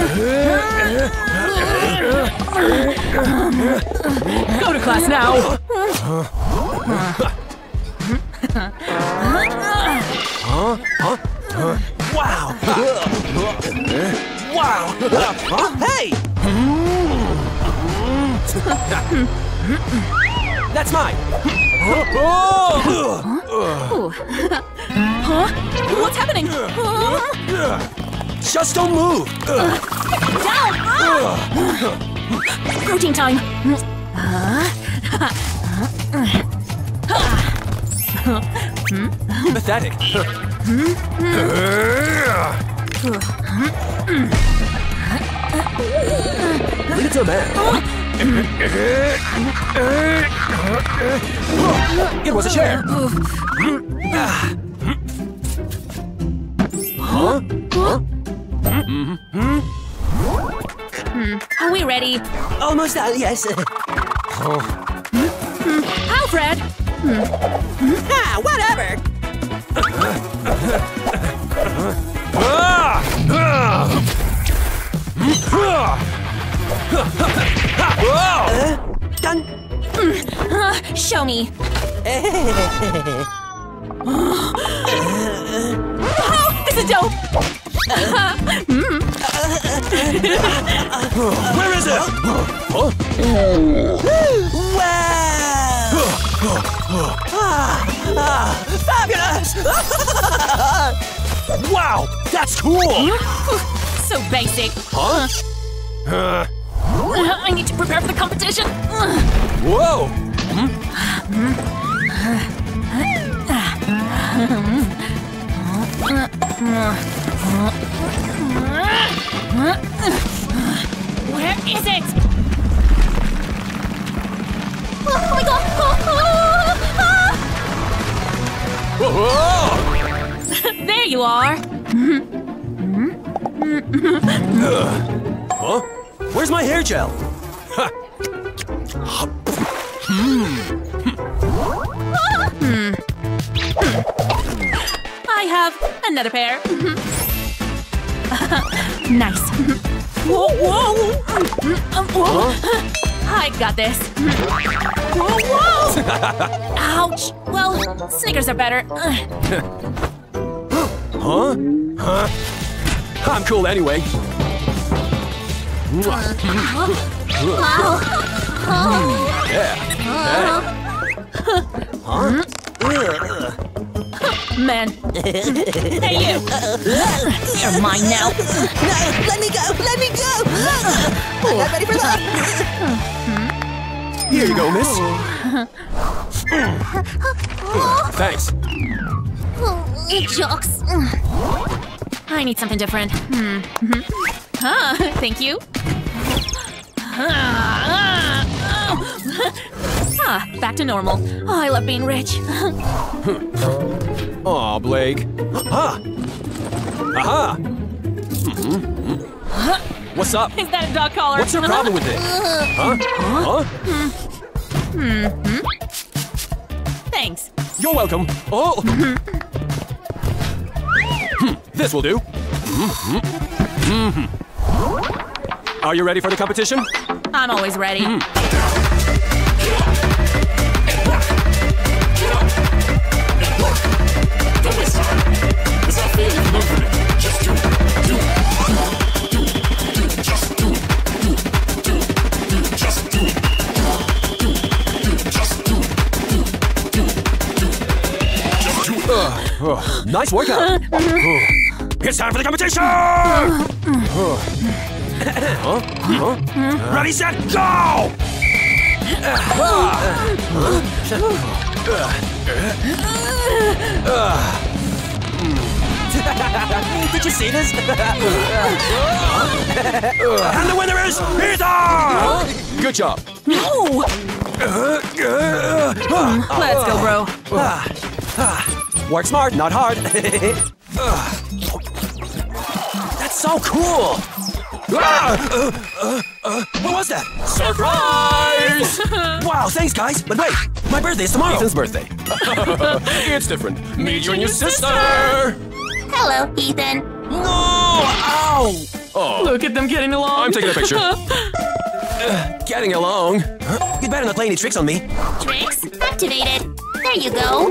Go to class now. Huh? Huh? Wow! Wow! Huh? Hey! That's mine! Huh? What's happening? Just don't move! Down! Protein time! Pathetic. Leave it to a man. It was a chair. Huh? Huh? Mm-hmm. Are we ready? Almost done, yes. Alfred! Ah, whatever! Done. Uh, show me. Oh, this is dope. Mm. Where is it? Huh? Wow! ah, fabulous! Wow, that's cool! So basic. Huh? Uh, I need to prepare for the competition. Whoa! Where is it? Oh my god! Whoa! There you are. Huh? Where's my hair gel? Hmm. I have another pair. Nice. Whoa, whoa. whoa. I got this. Whoa, whoa. Ouch. Well, Snickers are better. Huh? Huh? I'm cool anyway. Wow. Yeah. Huh? Man. Hey, you. You're mine now. No, let me go. Let me go. I'm not ready for that. Here you go, miss. Thanks. Jocks. I need something different. Hmm. Ah, thank you. Ah, back to normal. Oh, I love being rich. Aw, Blake. Aha! Aha! Mm-hmm. What's up? Is that a dog collar? What's your problem with it? Huh? Huh? Hmm. Thanks. You're welcome. Oh! This will do. Mm-hmm. Are you ready for the competition? I'm always ready. Mm. Oh, nice workout. It's time for the competition! huh? Huh? Ready, set, go! Did you see this? And the winner is Ethan! Good job. No! Let's go, bro. Work smart, not hard. That's so cool! What was that? Surprise! Wow, thanks, guys. But wait, my birthday is tomorrow. Ethan's birthday. It's different. Meet you and your sister. Hello, Ethan. No! Ow! Oh. Look at them getting along. I'm taking a picture. uh, getting along. Huh? You'd better not play any tricks on me. Tricks activated. There you go.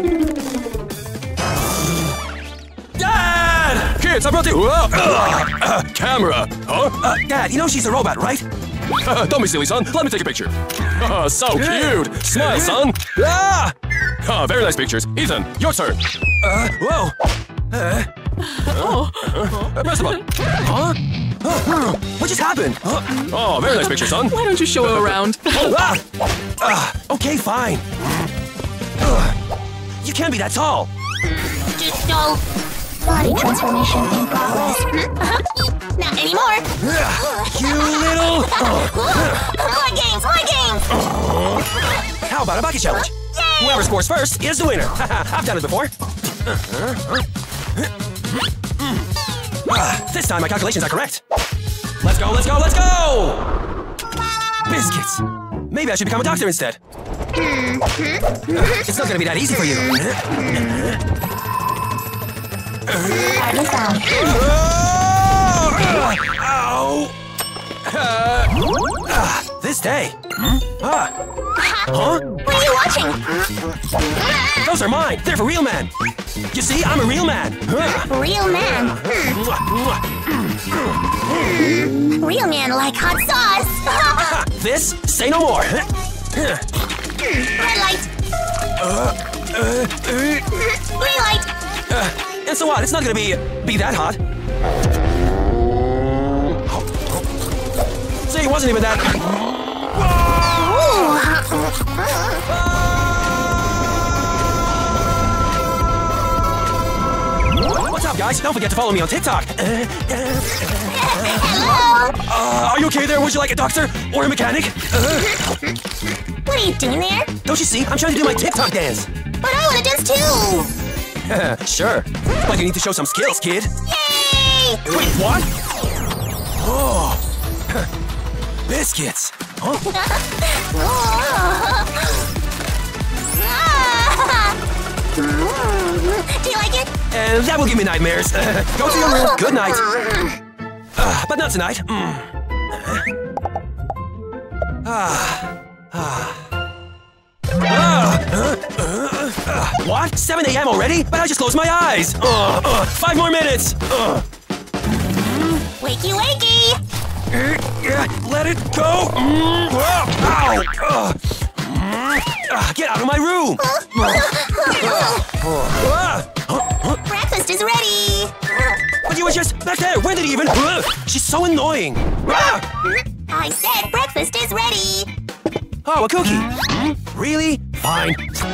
Dad! Kids, I brought you. Uh, uh, camera. Huh? Uh, Dad, you know she's a robot, right? Uh, don't be silly, son. Let me take a picture. Uh, so cute. Smile, son. Ah! Uh, very nice pictures. Ethan, your turn. Uh, whoa. Uh, oh. uh, press the button. Huh? Uh, what just happened? Uh, oh, very nice picture, son. Why don't you show her around? ah! uh, okay, fine. Uh, you can't be that tall. Just don't. Body transformation in progress. Uh-huh. Not anymore. You little. More games, more games. How about a bucket challenge? Yay! Whoever scores first is the winner. I've done it before. Uh, this time my calculations are correct. Let's go, let's go, let's go! Biscuits. Maybe I should become a doctor instead. It's not gonna be that easy for you. Hardly found. Ow! Uh, uh, this day. Hmm? Ah. Huh? What are you watching? Those are mine. They're for real men. You see, I'm a real man. Real man. Hmm. Real man like hot sauce. This, say no more. Red light. Uh, uh, Green light. Uh, and so what? It's not gonna be be that hot. See, it wasn't even that. What's up, guys? Don't forget to follow me on TikTok. Hello. Uh, are you okay there? Would you like a doctor or a mechanic? Uh, What are you doing there? don't you see? I'm trying to do my TikTok dance. But I want to dance too. Sure. But you need to show some skills, kid. Yay! Wait, what? Oh. Biscuits. Huh? Do you like it? And that will give me nightmares. Go to your room. Good night. Uh, but not tonight. Mm. Ah. Ah. Ah. Uh, uh, uh, what? seven A M already? But I just closed my eyes. Uh, uh, five more minutes. Uh. Wakey, wakey! Let it go! Mm, ow! Ow. Uh, get out of my room! Breakfast is ready! But you were just back there! When did he even... She's so annoying! I said breakfast is ready! Oh, a cookie! Hmm? Really? Fine.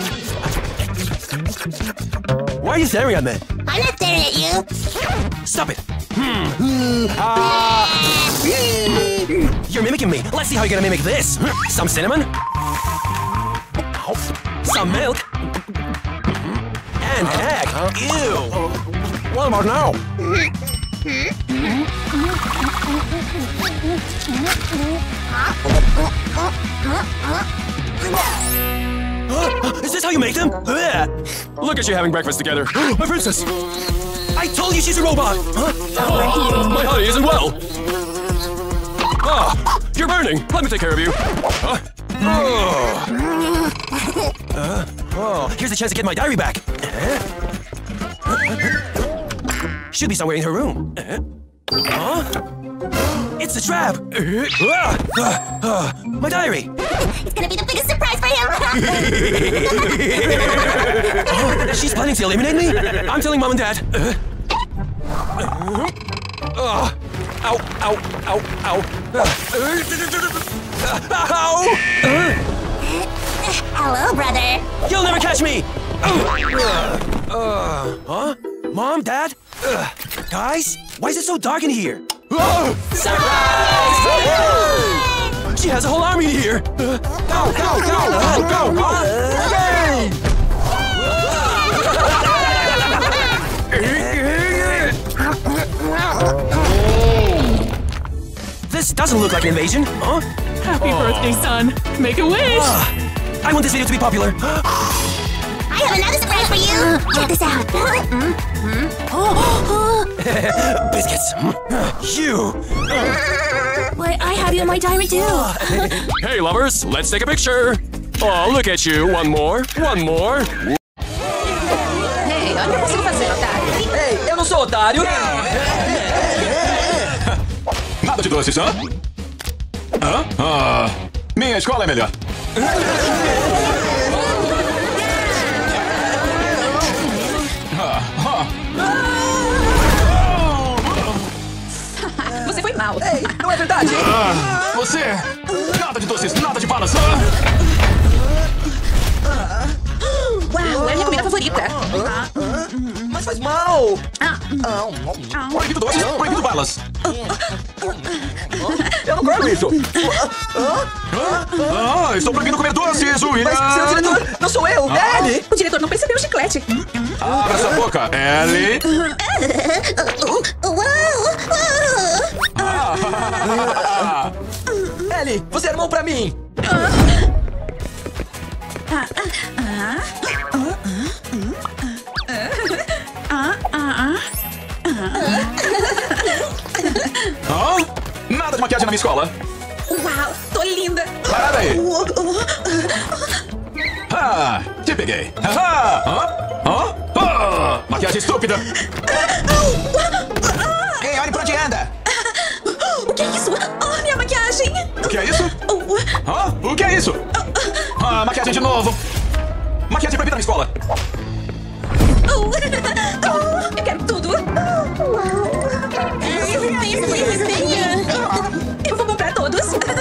Why are you staring at me? I'm not staring at you! Stop it! Hmm. Uh, you're mimicking me. Let's see how you're gonna mimic this. Some cinnamon. Some milk. And egg. Ew. What about now? Is this how you make them? Look at you having breakfast together. My princess! I told you she's a robot! Huh? Oh, my honey isn't well! Ah, you're burning! Let me take care of you! Uh, oh. Uh, oh, here's a chance to get my diary back! Should be somewhere in her room. Huh? It's a trap! Uh, uh, my diary! It's gonna be the biggest surprise for him! Oh, she's planning to eliminate me? I'm telling Mom and Dad. Uh, uh, ow, ow, ow, ow. Uh, uh, ow! Hello, brother. You'll never catch me! Uh, uh, huh? Mom, Dad? Uh, guys, why is it so dark in here? Oh! Surprise! She has a whole army here! Uh, go, go, go, go, go! Yay! This doesn't look like an invasion, huh? Happy oh. birthday, son! Make a wish! Uh, I want this video to be popular. I have another surprise for you! Check this out! Biscuits! You! Why, I have you in my diary too! Hey, lovers, let's take a picture! Oh, look at you! One more! One more! Hey, olha o que eu consigo fazer, otário! Ei, eu não sou otário! Nada de doces, hã? Hã? Ah, minha escola é melhor. Você foi mal. Ei, não é verdade? Ah, você! Nada de doces, nada de balas. Ah. Uau, é minha comida favorita. Mas faz mal. Proibido doces, proibido balas. Eu não quero isso. Ah, estou proibindo comer doces, William. Mas seu diretor, não sou eu, é ele. O diretor não percebeu o chiclete. Abra essa boca, Ellie. Ellie, você armou pra mim. Hã? Nada de maquiagem na minha escola. Uau, tô linda. Para aí. Ah, te peguei. Ah, ah, ah, ah, maquiagem estúpida. Ei, olhe pra onde anda. O que é isso? Oh, minha maquiagem. O que é isso? Ah, o que é isso? Ah, maquiagem de novo. Maquiagem proibida na escola. Oh, eu quero tudo. Eu vou comprar todos.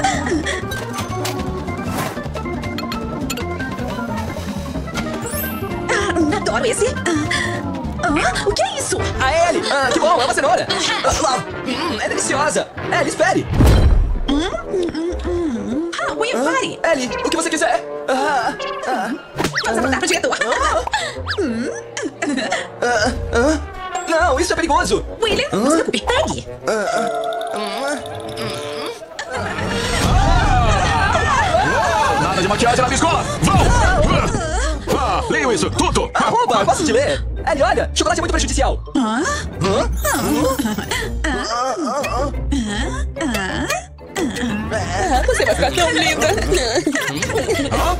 Ah, adoro esse. Ah, o que é isso? A Ellie! Ah, que bom, é uma cenoura! Ah, hum, é deliciosa! Ellie, espere! Ah, Will, pare! Ellie, o que você quiser! Ah, ah, Vamos apontar pro diretor! ah, ah, não, isso é perigoso! William, não se preocupe, pegue! Nada de maquiagem na minha escola! Vão! Ah, leiam isso, tudo! Arroba, posso te ler? Ellie, olha, chocolate é muito prejudicial! Hã? Você vai ficar tão linda!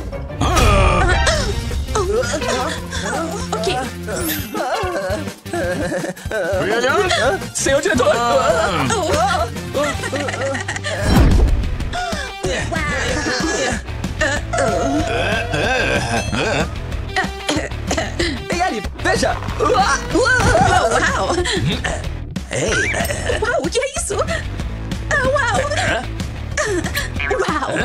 Ok. William? Senhor diretor! Ei, Ellie, veja! Uau! Uau! Ei! Uau, o que é isso? Ah, uau! Uau!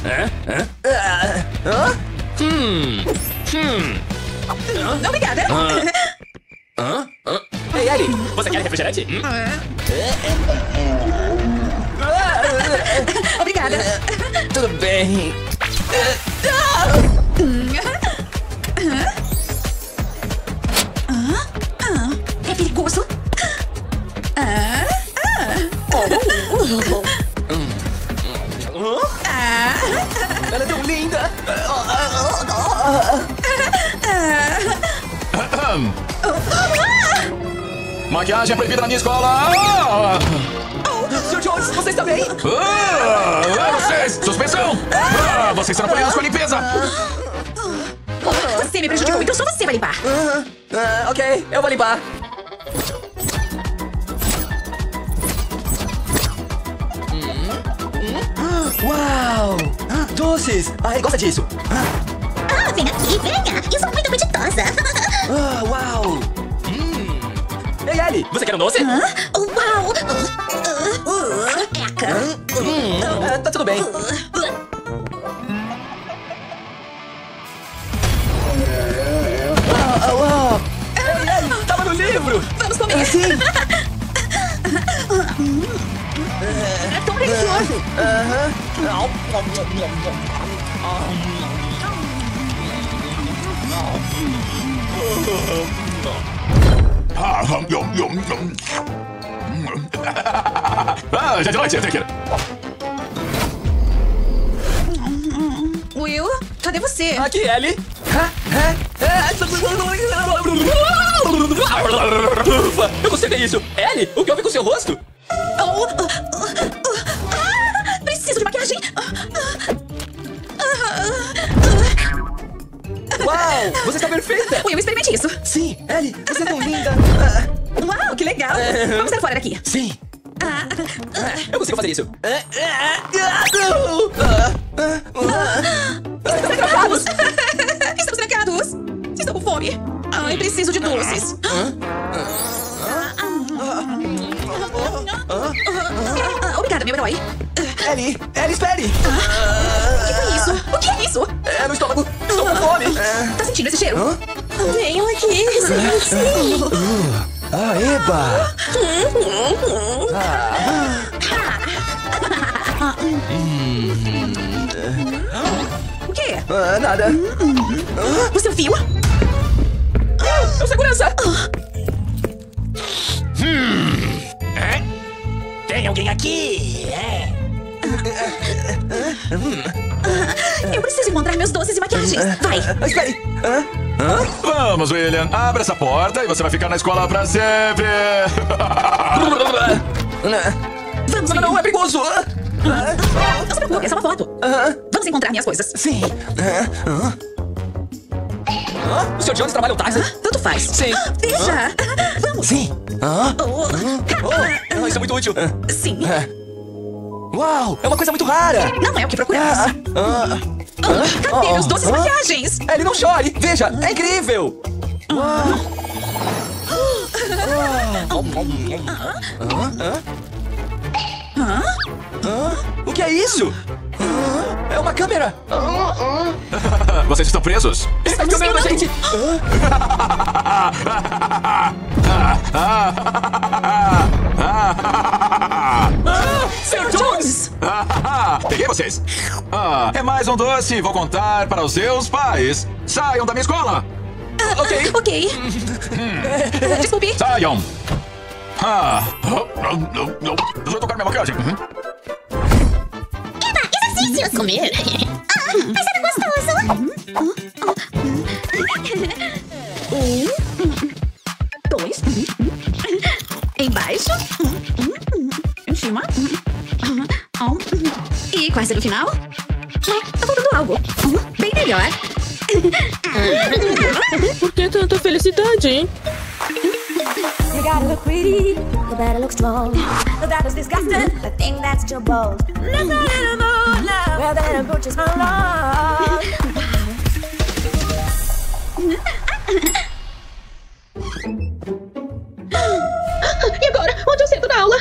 Hum. Hum. Obrigada! Hã? Ei, Ellie, você quer refrigerante? Obrigada! Tudo bem. É perigoso? Ah, ah. Ah. Ela é tão linda! Maquiagem é proibida na minha escola! Ah! senhor Jones, você está bem? Ah, vocês! Suspensão! Ah, vocês serão punidos com a limpeza! Você me prejudicou, então só você vai limpar. Uh, uh, ok, eu vou limpar. Uau! Doces! Ah, ele gosta disso. Ah, vem aqui, venha! Eu sou muito apetitosa. Ah, uau! Hum. Ei, Ellie, você quer um doce? Ah, uau! Uh, uh, eca! Hum, uh, tá tudo bem. Ah, uau! Ei, Ellie, tava no livro! Vamos comer! Sim! É tão delicioso! Aham! Ah, já de noite, tem que ir. Will, cadê você? Aqui, Ellie! Ufa, eu consertei isso! Ellie, o que houve com o seu rosto? Oh, uh, uh, uh, ah, preciso de maquiagem! Uau, você está perfeita! Will, experimente isso! Sim, Ellie, você é tão linda! Uau, que legal! Vamos sair fora daqui! Sim! Ah, eu consigo fazer isso! Estamos trancados! Estamos trancados! Estou com fome! Ai, preciso de doces! Obrigada, meu herói! Ellie, Ellie, espere! O que foi isso? O que é isso? É no estômago! Estou com fome! Tá sentindo esse cheiro? Hã? Venham aqui, sim, sim. Ah, eba! O quê? Ah, nada. O seu fio? É o segurança! Hum. É? Tem alguém aqui? É. Eu preciso encontrar meus doces e maquiagens. Vai! Espere! Vamos, William. Abra essa porta e você vai ficar na escola pra sempre. Vamos, não, não, é perigoso! Não se preocupe, é só uma foto. Vamos encontrar minhas coisas. Sim. O senhor Jones trabalha o táxi? Tanto faz. Sim. Veja! Vamos! Sim. Oh. Oh, isso é muito útil. Sim. Uau, é uma coisa muito rara. Não é o que procuramos. Ah, oh, cadê meus doces e maquiagens? Ellie, não chore. Veja, é incrível. Uau. O que é isso? É uma câmera. Vocês estão presos? Está filmando a gente. senhor Jones! Peguei vocês! Ah, é mais um doce, vou contar para os seus pais. Saiam da minha escola! Ah, ok. Ok. Desculpe. Saiam! Ah, não, não, não. Deixa eu tocar minha maquiagem. Uhum. Eba, exercícios! Comer? Ah, mas era gostoso! Um. Dois. Embaixo. Em cima. Um. E quase no final. Tá faltando algo. Bem melhor. Por que tanta felicidade, hein? You gotta look pretty, you better look strong. The that is disgusting, the thing that's too bold. Let's not let them all love. Well, then approaches how long. E agora? Onde eu sento na aula?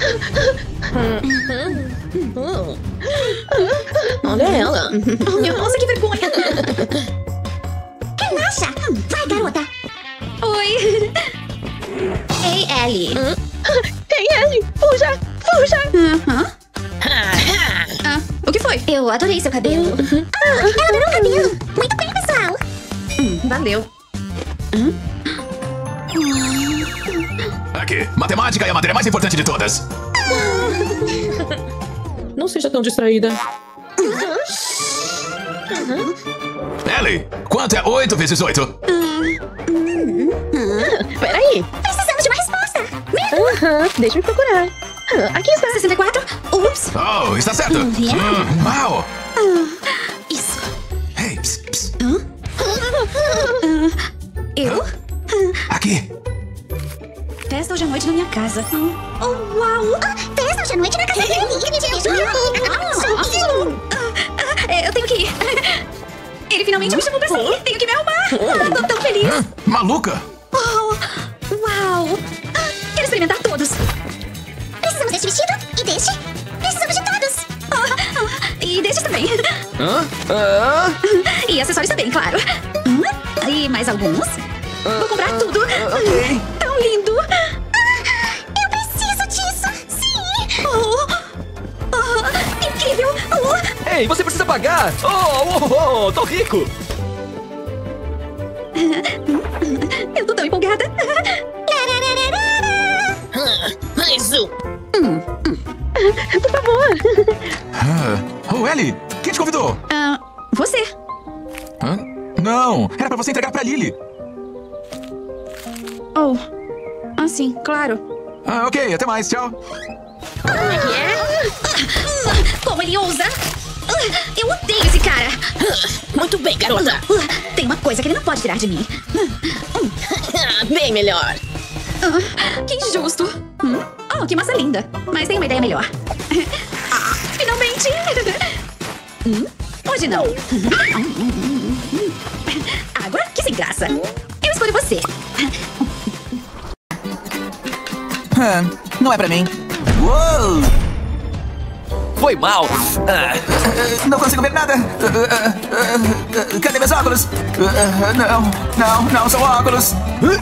Olha ela. Nossa, que vergonha. Relaxa. Vai, garota. Oi. Ei, Ellie. Ei, Ellie. Fuja. Fuja. Uhum. Ah, o que foi? Eu adorei seu cabelo. Ah, ela adorou o cabelo. Muito bem, pessoal. Hum, valeu. Hum? Aqui, matemática é a matéria mais importante de todas. Não seja tão distraída. Ellie, quanto é oito vezes oito? Peraí. Precisamos de uma resposta. Aham, deixa eu procurar. Aqui está. sessenta e quatro. Ups. Oh, está certo. Hum, Hum, mal. Ah, isso. Ei, ps, ps. Hã? Eu? Aqui. Festa hoje à noite na minha casa. Oh, uau. Ah, festa hoje à noite na casa dele. Ah, eu tenho que ir. Ele finalmente me chamou pra sair. Tenho que me arrumar. Ah, tô tão feliz. Hã? Maluca? Oh, uau. Ah, quero experimentar todos. Precisamos deste vestido e deste. Precisamos de todos. Ah, ah, e destes também. Hã? Ah? E acessórios também, claro. Hum, e mais alguns. Vou comprar tudo. Ok. Tão lindo. Eu preciso disso. Sim. Oh, oh, incrível. Oh. Ei, você precisa pagar. Oh, oh, oh, tô rico. Eu tô tão empolgada. Mais um. Hum, hum. Por favor. Ah, oh, Ellie, quem te convidou? Ah, você. Hã? Não, era pra você entregar pra Lily. Oh, ah, sim, claro. Ah, ok, até mais, tchau. Como é que é? Como ele ousa? Eu odeio esse cara. Muito bem, garota. Tem uma coisa que ele não pode tirar de mim. Bem melhor. Ah, que injusto. Hum? Oh, que massa linda. Mas tem uma ideia melhor. Ah, finalmente. Hum? Hoje não. Água? Que sem graça. Eu escolho você. Hum, não é pra mim. Uou! Foi mal. Ah. Não consigo ver nada. Cadê meus óculos? Não, não, não são óculos.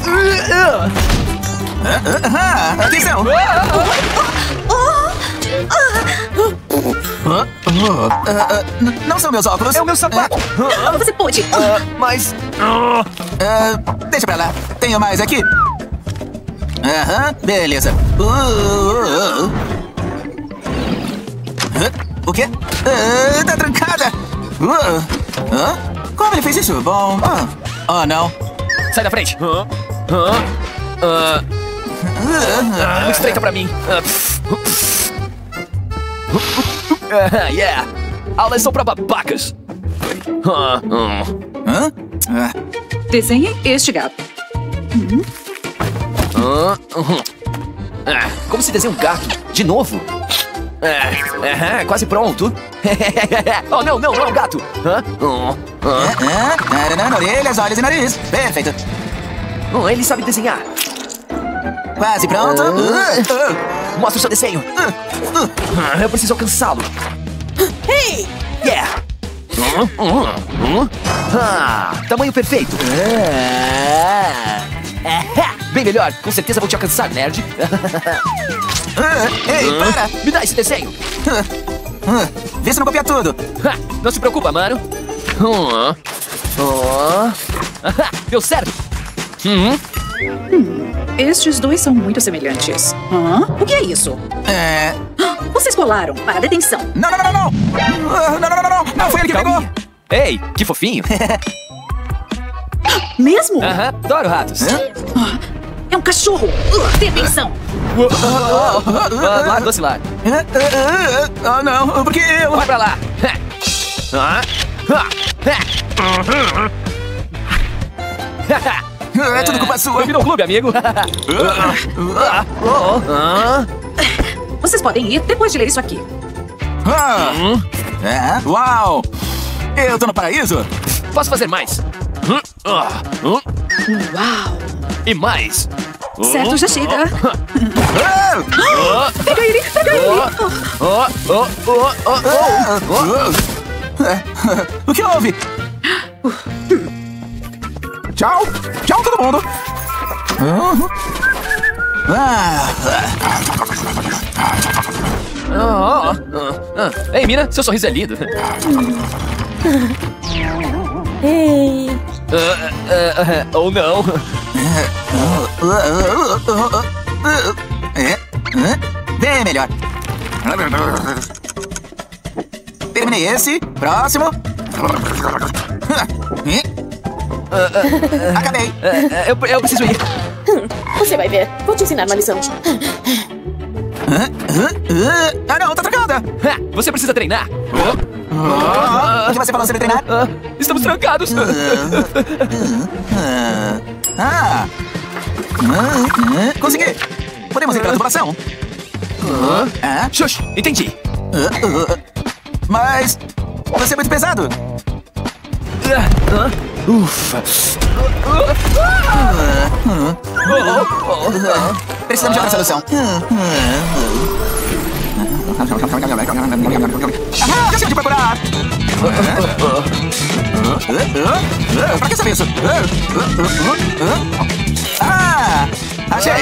Atenção! Não são meus óculos. É o meu sapato. Você pode. Mas... Deixa pra lá. Tenho mais aqui. Aham, beleza. Uh, uh, uh. O quê? Uh, tá trancada! Uh, uh. Como ele fez isso? Bom... Ah, oh, não. Sai da frente. Uh, uh, uh, uh, muito estreita pra mim. Uh, yeah. Aulas são pra babacas. Uh, uh. Hã? Uh. Desenhe este gato. Hum? Uh, uh, ah, como se desenha um gato? De novo? Ah, uh, quase pronto. Oh, não, não, não é um gato. Uh, uh, uh. Orelhas, olhos e nariz. Perfeito. Oh, ele sabe desenhar. Quase pronto. Uh, uh. Mostra o seu desenho. Uh, uh. Eu preciso alcançá-lo. Hey! Yeah! Uh, uh, uh. Ah, tamanho perfeito. Uh. Bem melhor, com certeza vou te alcançar, nerd. uh, ei, uh, para! Me dá esse desenho. Uh, uh, vê se não copia tudo. Uh, não se preocupa, mano. Uh, uh. Deu certo. Uh. Hum, estes dois são muito semelhantes. Hã? O que é isso? É... Vocês colaram para a detenção. Não, não, não, não, não! Uh, não, não, não, não! Não foi ele que Calminha. pegou! Ei, que fofinho. Mesmo? Aham, uh-huh, adoro ratos. Ah, é um cachorro. Uh, detenção. Uh, uh, uh, uh, uh, lá, doce lá. Oh, não, porque eu... Vai pra lá. É tudo culpa sua. Bem-vindo ao clube, amigo. Vocês podem ir depois de ler isso aqui. Ah, é? Uau! Eu tô no paraíso? Posso fazer mais? Uau! E mais? Certo, já chega. Ah! Pega ele, pega ele. O que houve? Tchau! Tchau, todo mundo! Ah. Ah, ah, ah. Ei, Mina, seu sorriso é lindo. Ei. Ah, ah, ah, ou não. Bem melhor. Terminei esse. Próximo. Acabei. Eu, eu preciso ir. Você vai ver. Vou te ensinar uma lição. Ah, não, tá trancada. Você precisa treinar. O que você falou sobre treinar? Estamos trancados. Ah. Consegui. Podemos entrar na tubulação? Ah? Xuxa, entendi. Mas você é muito pesado. Ufa. Precisamos de outra solução. Ah, deixa de procurar. Pra que saber isso? Ah, achei.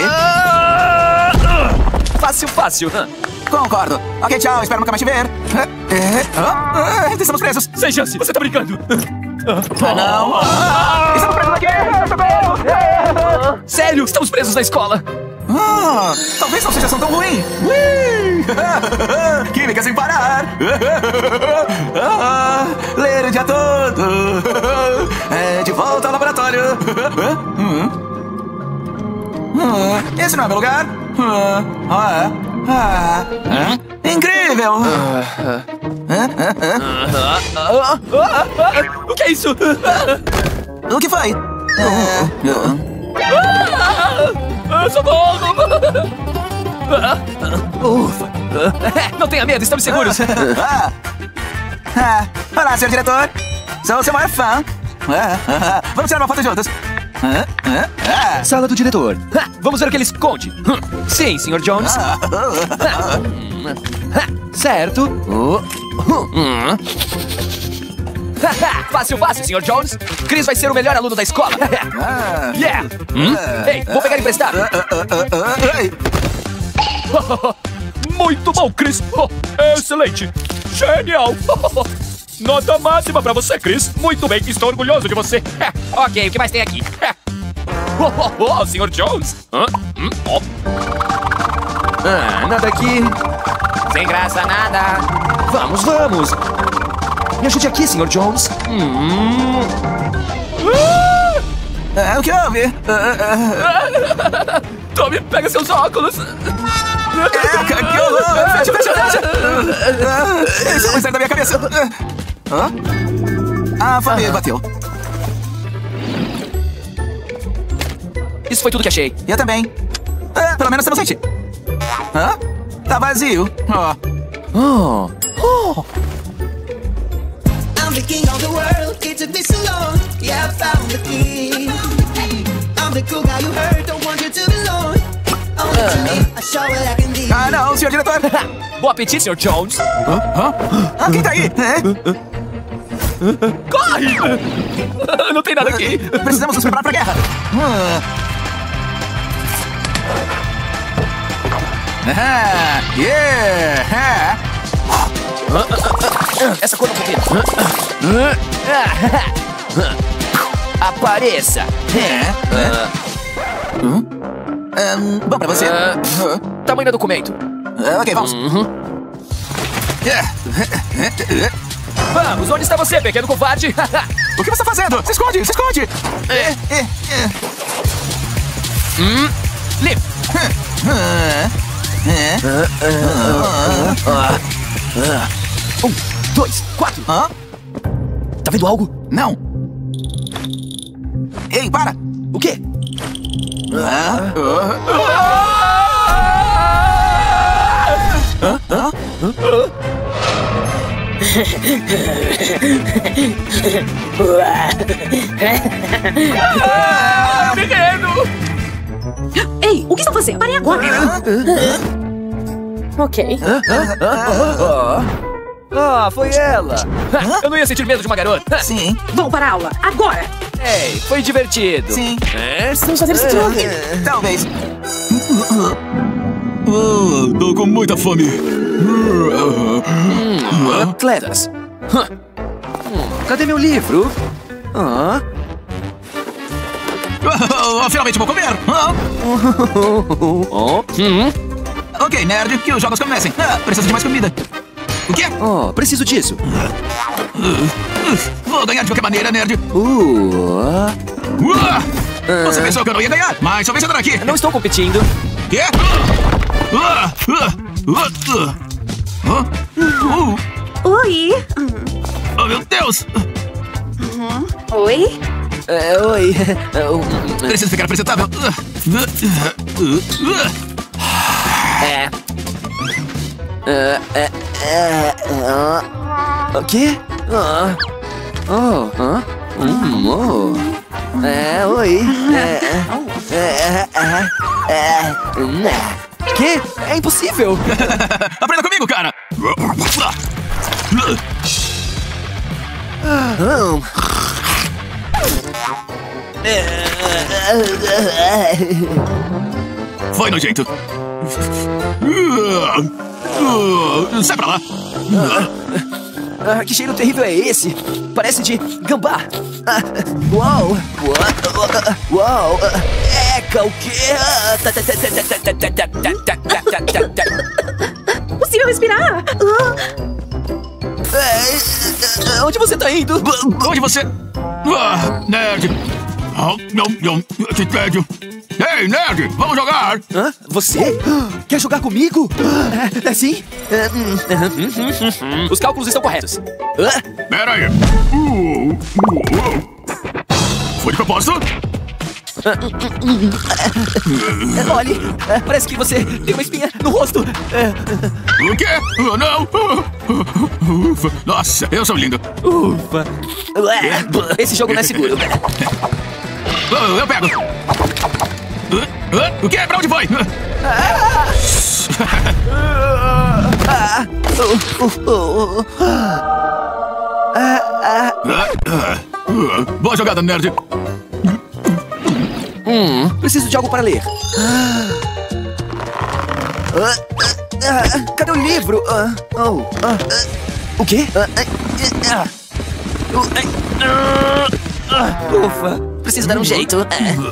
Fácil, fácil. Concordo. Ok, tchau. Espero nunca mais te ver. Estamos presos. Sem chance. Você tá brincando. Ah, não. Estamos presos aqui. Sério, estamos presos na escola. Ah, talvez não seja tão ruim. Química sem parar. Ah, ler o dia todo. É, de volta ao laboratório. Esse não é meu lugar. Ah, ah, ah. Incrível. O que é isso? O que foi? Socorro! Ufa! Não tenha medo, estamos seguros. Ah. Ah. Olá, senhor diretor. Sou o seu maior fã. Ah. Vamos tirar uma foto juntos. Ah. Ah. Sala do diretor. Vamos ver o que ele esconde. Sim, senhor Jones. Ah. Certo. Fácil, fácil, senhor Jones. Chris vai ser o melhor aluno da escola. Ah. Yeah! Hum? Ei, vou pegar emprestado. Muito bom, Chris. Oh, excelente. Genial. Nota máxima pra você, Chris. Muito bem, estou orgulhoso de você. Ok, o que mais tem aqui? Oh, oh, oh, senhor Jones. Hã? Hum, oh. Ah, nada aqui. Sem graça, nada. Vamos, vamos. Me ajude aqui, senhor Jones. Hum. Ah, o que houve? Tommy, pega seus óculos. É, que horror! Fecha, fecha, fecha! Isso vai sair da minha cabeça! Hã? A família bateu. Isso foi tudo que achei. Eu também. É, pelo menos você não sente. Hã? Tá vazio. Ó. Oh. Oh. I'm the king of the world, it took me so long. Yeah, I found the key. I'm the cool guy you heard, don't want you to belong. Only to me, I show what I can be. Ah, não, senhor diretor. Bom apetite, senhor Jones. Hã? Hã? Ah, quem tá aí? É? Corre! Não tem nada aqui. Precisamos nos preparar pra guerra. Ah, yeah! Essa cor não combina. Apareça. É? Hum? Um, bom pra você. Uh, tamanho do documento. Uh, ok, vamos. Uhum. Vamos, onde está você, pequeno covarde? O que você está fazendo? Se esconde, se esconde! É. É. É. Hum. Limpo. Um, dois, quatro. Hã? Tá vendo algo? Não. Ei, para! O quê? Ah, ah, ah, ah, brinquedo! Ei, o que estão fazendo? Parem agora! Ok. Ah, foi ela! Eu não ia sentir medo de uma garota! Sim. Vão para a aula, agora! Ei, foi divertido! Sim. É? Estamos fazendo isso de novo. Talvez. Ah, tô com muita fome. Hum, atletas. Hum, cadê meu livro? Ah. Oh, finalmente vou comer. Oh. Oh. Hum. Ok, nerd, que os jogos comecem. Ah, preciso de mais comida. O quê? Oh, preciso disso. Uh, uh, vou ganhar de qualquer maneira, nerd. Uh. Uh, você pensou que eu não ia ganhar, mas sou vencedor aqui. Não estou competindo. Quê? Uh, uh, uh, uh, uh, uh. Oi. Oh, meu Deus. Uhum. Oi. É, oi. Preciso ficar apresentável. É. É, é, é, é. O quê? Ah. Oh, ah. Hum, oh. É, oi. É, é, é, é, é. Que? É impossível. Aprenda comigo, cara. Ah. Foi nojento. Sai pra lá. Ah, que cheiro terrível é esse? Parece de gambá. Ah, uau. Uau. Eca, o quê? Possível respirar. É, onde você tá indo? Onde você... Ah, nerd. Oh, não, não. Que tédio. Ei, nerd, vamos jogar! Hã? Você? Quer jogar comigo? É, sim? Os cálculos estão corretos. Pera aí. Uh, uh, uh. Foi de propósito? Olhe, parece que você tem uma espinha no rosto. O quê? Oh, não! Ufa. Nossa, eu sou lindo. Ufa. Esse jogo não é seguro. Oh, eu pego. O quê? Pra onde foi? Boa jogada, nerd. Hum, preciso de algo para ler. Cadê o livro? Oh, o quê? Ufa, preciso dar um jeito.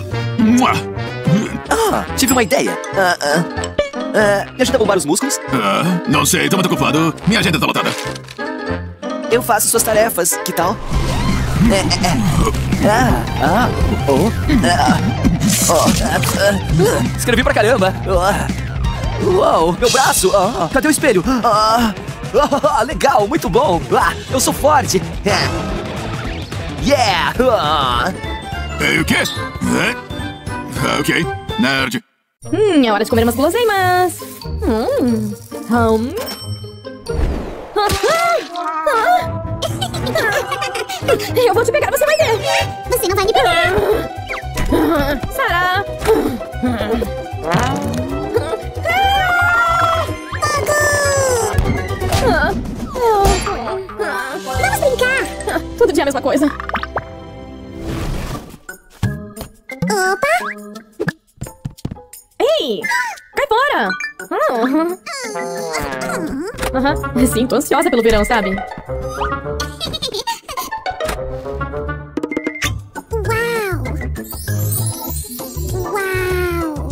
Ah, tive uma ideia. Ah, ah, ah, me ajuda a bombar os músculos? Ah, não sei, tô muito ocupado. Minha agenda tá lotada. Eu faço suas tarefas, que tal? É, é, é. Ah, ah, oh, ah, oh, ah, ah, escrevi pra caramba. Oh, uau, meu braço. Ah, cadê o espelho? Ah, ah, legal, muito bom. Ah, eu sou forte. Yeah! Ah. Ei, o quê? É? Ok, nerd. Hum, é hora de comer umas guloseimas. Hum. Hum. Eu vou te pegar, você vai ver. Você não vai me pegar. Sarah. Vamos brincar. Todo dia a mesma coisa. Opa. Ei, cai fora. Uhum. Uhum. Sim, tô ansiosa pelo verão, sabe? Uau. Uau.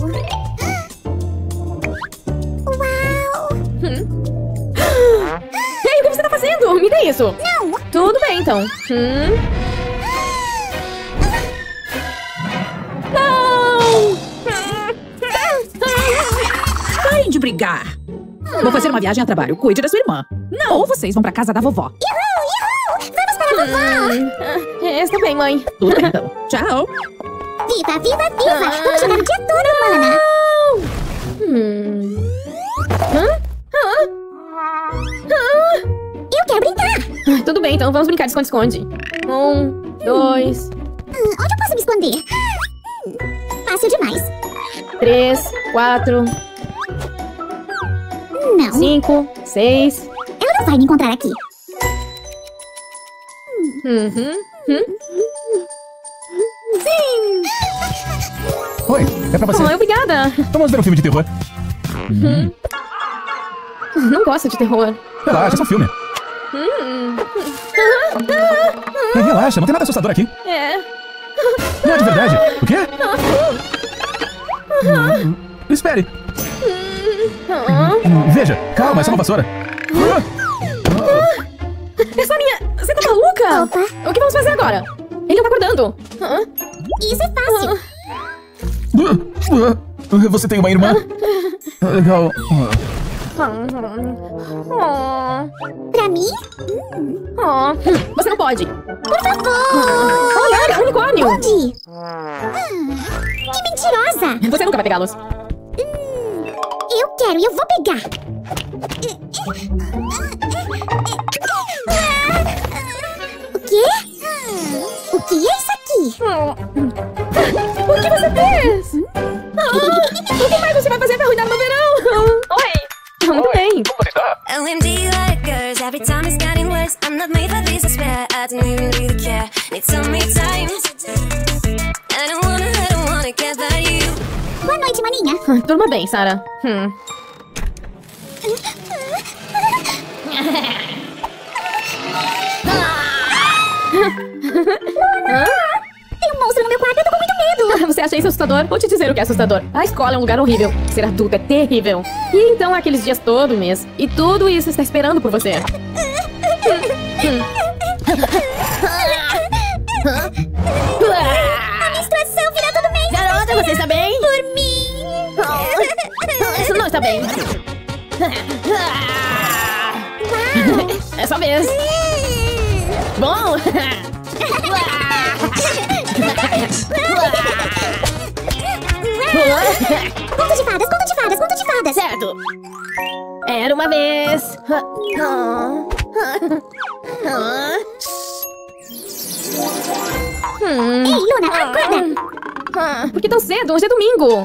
Uau. Hum. Ei, o que você tá fazendo? Me dê isso. Não. Tudo bem, então. Hum. Não! Parem de brigar. Vou fazer uma viagem a trabalho. Cuide da sua irmã. Não. Ou vocês vão pra casa da vovó. Uhul, uhul. Vamos para a vovó. Hum. Está bem, mãe. Tudo bem, então. Tchau. Viva, viva, viva! Vamos jogar o dia todo, mana! Hum. Hã? Hã? Hã? Eu quero brincar! Ah, tudo bem, então vamos brincar de esconde-esconde. Um, dois... Hum, onde eu posso me esconder? Hum, fácil demais. Três, quatro... Não. Cinco, seis... Ela não vai me encontrar aqui. Uhum. Hum. Sim! Oi, é pra você. Oh, obrigada. Vamos ver um filme de terror. Hum. Não gosto de terror. Relaxa, é só um filme. Hum. É, relaxa, não tem nada assustador aqui. É. Não é de verdade. O quê? Hum, espere. Hum, veja, calma, é só uma vassoura. Essa minha... Você tá maluca? Opa. O que vamos fazer agora? Ele não tá acordando. Isso é fácil. Você tem uma irmã? Legal. Pra mim? Oh, você não pode. Por favor. Olha, olha, um unicórnio. Onde? Hum, que mentirosa. Você nunca vai pegá-los. Hum, eu quero e eu vou pegar. O quê? O que é isso aqui? O que você fez? Ah, o que mais você vai fazer pra arruinar meu verão? Oi. Muito bem. Como você está? O M D like every time it's getting worse. I'm not made for this, I swear. I don't even really care. Need so many times. I don't wanna, I don't wanna get that you. Boa noite, maninha. Durma bem, Sarah. Hum. Luna! Tem um monstro no meu quarto, eu tô com muito medo. Você acha isso assustador? Vou te dizer o que é assustador. A escola é um lugar horrível. Ser adulto é terrível. E então aqueles dias todo mês. E tudo isso está esperando por você. A menstruação vira todo mês. Garota, você está bem? Por mim. Isso não está bem. É sua vez. Bom. Conto de fadas, conto de fadas, conto de fadas. Certo. Era uma vez. Ei, Luna, acorda. Por que tão cedo? Hoje é domingo.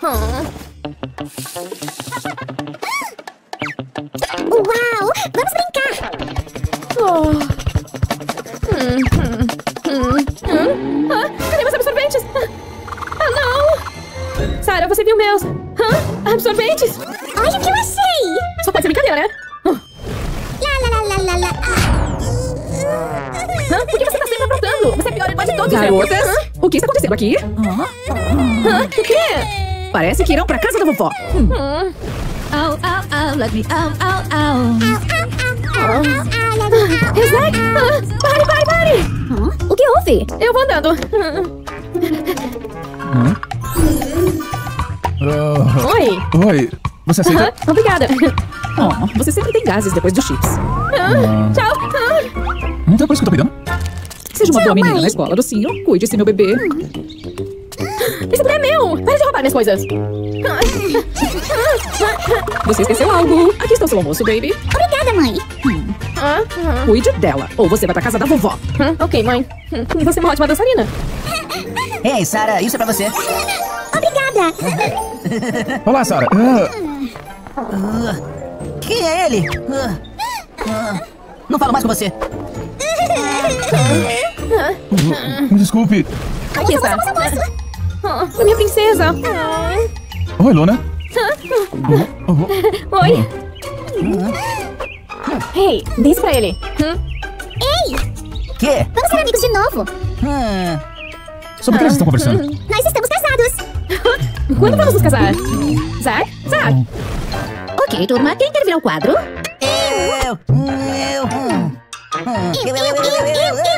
Uau, vamos brincar. Oh. Hum, hum, hum, hum. Ah, cadê meus absorventes? Ah, não! Sarah, você viu meus Hã? absorventes? Olha o que eu achei! Só pode ser brincadeira, né? Lá, lá, lá, lá, lá, lá. Hã? Por que você tá sempre aprontando? Você é a pior irmã de todos, Garotas, Hã? o que está acontecendo aqui? Hã? O quê? Parece que irão pra casa da vovó. Hum. Hum. Au, au, au, let me au, au, au. Zack! Ah, pare, pare, pare! O que houve? Eu vou andando. Oh. Oi! Oi, você aceita? Ah, obrigada. Oh, você sempre tem gases depois dos chips. Ah, tchau! Ah. Então é por isso que eu tô cuidando? Seja uma Tchau, boa menina mãe. na escola, Docinho. Cuide-se, meu bebê. Esse lugar é meu! Para de roubar minhas coisas! Você esqueceu algo. Aqui está o seu almoço, baby. Obrigada, mãe. Hum. Ah, ah. Cuide dela, ou você vai pra casa da vovó. Hum, ok, mãe. Hum, você é uma ótima dançarina. Ei, Sarah, isso é pra você. Obrigada. Olá, Sarah. Ah, Uh, quem é ele? Uh, uh, não falo mais com você. me desculpe. Aqui está. Ah, foi minha princesa. Oi, Luna. Oh, oh, oh. Oi. Hey, dê isso pra ele. Hum? Ei, Quê? vamos ser amigos de novo. Hum, Sobre o que eles estão conversando? Nós estamos casados. Quando vamos nos casar? Zack? Zack? Ok, turma, quem quer virar o quadro? eu, eu, eu, hum, hum, eu, eu, eu, eu, eu, eu, eu,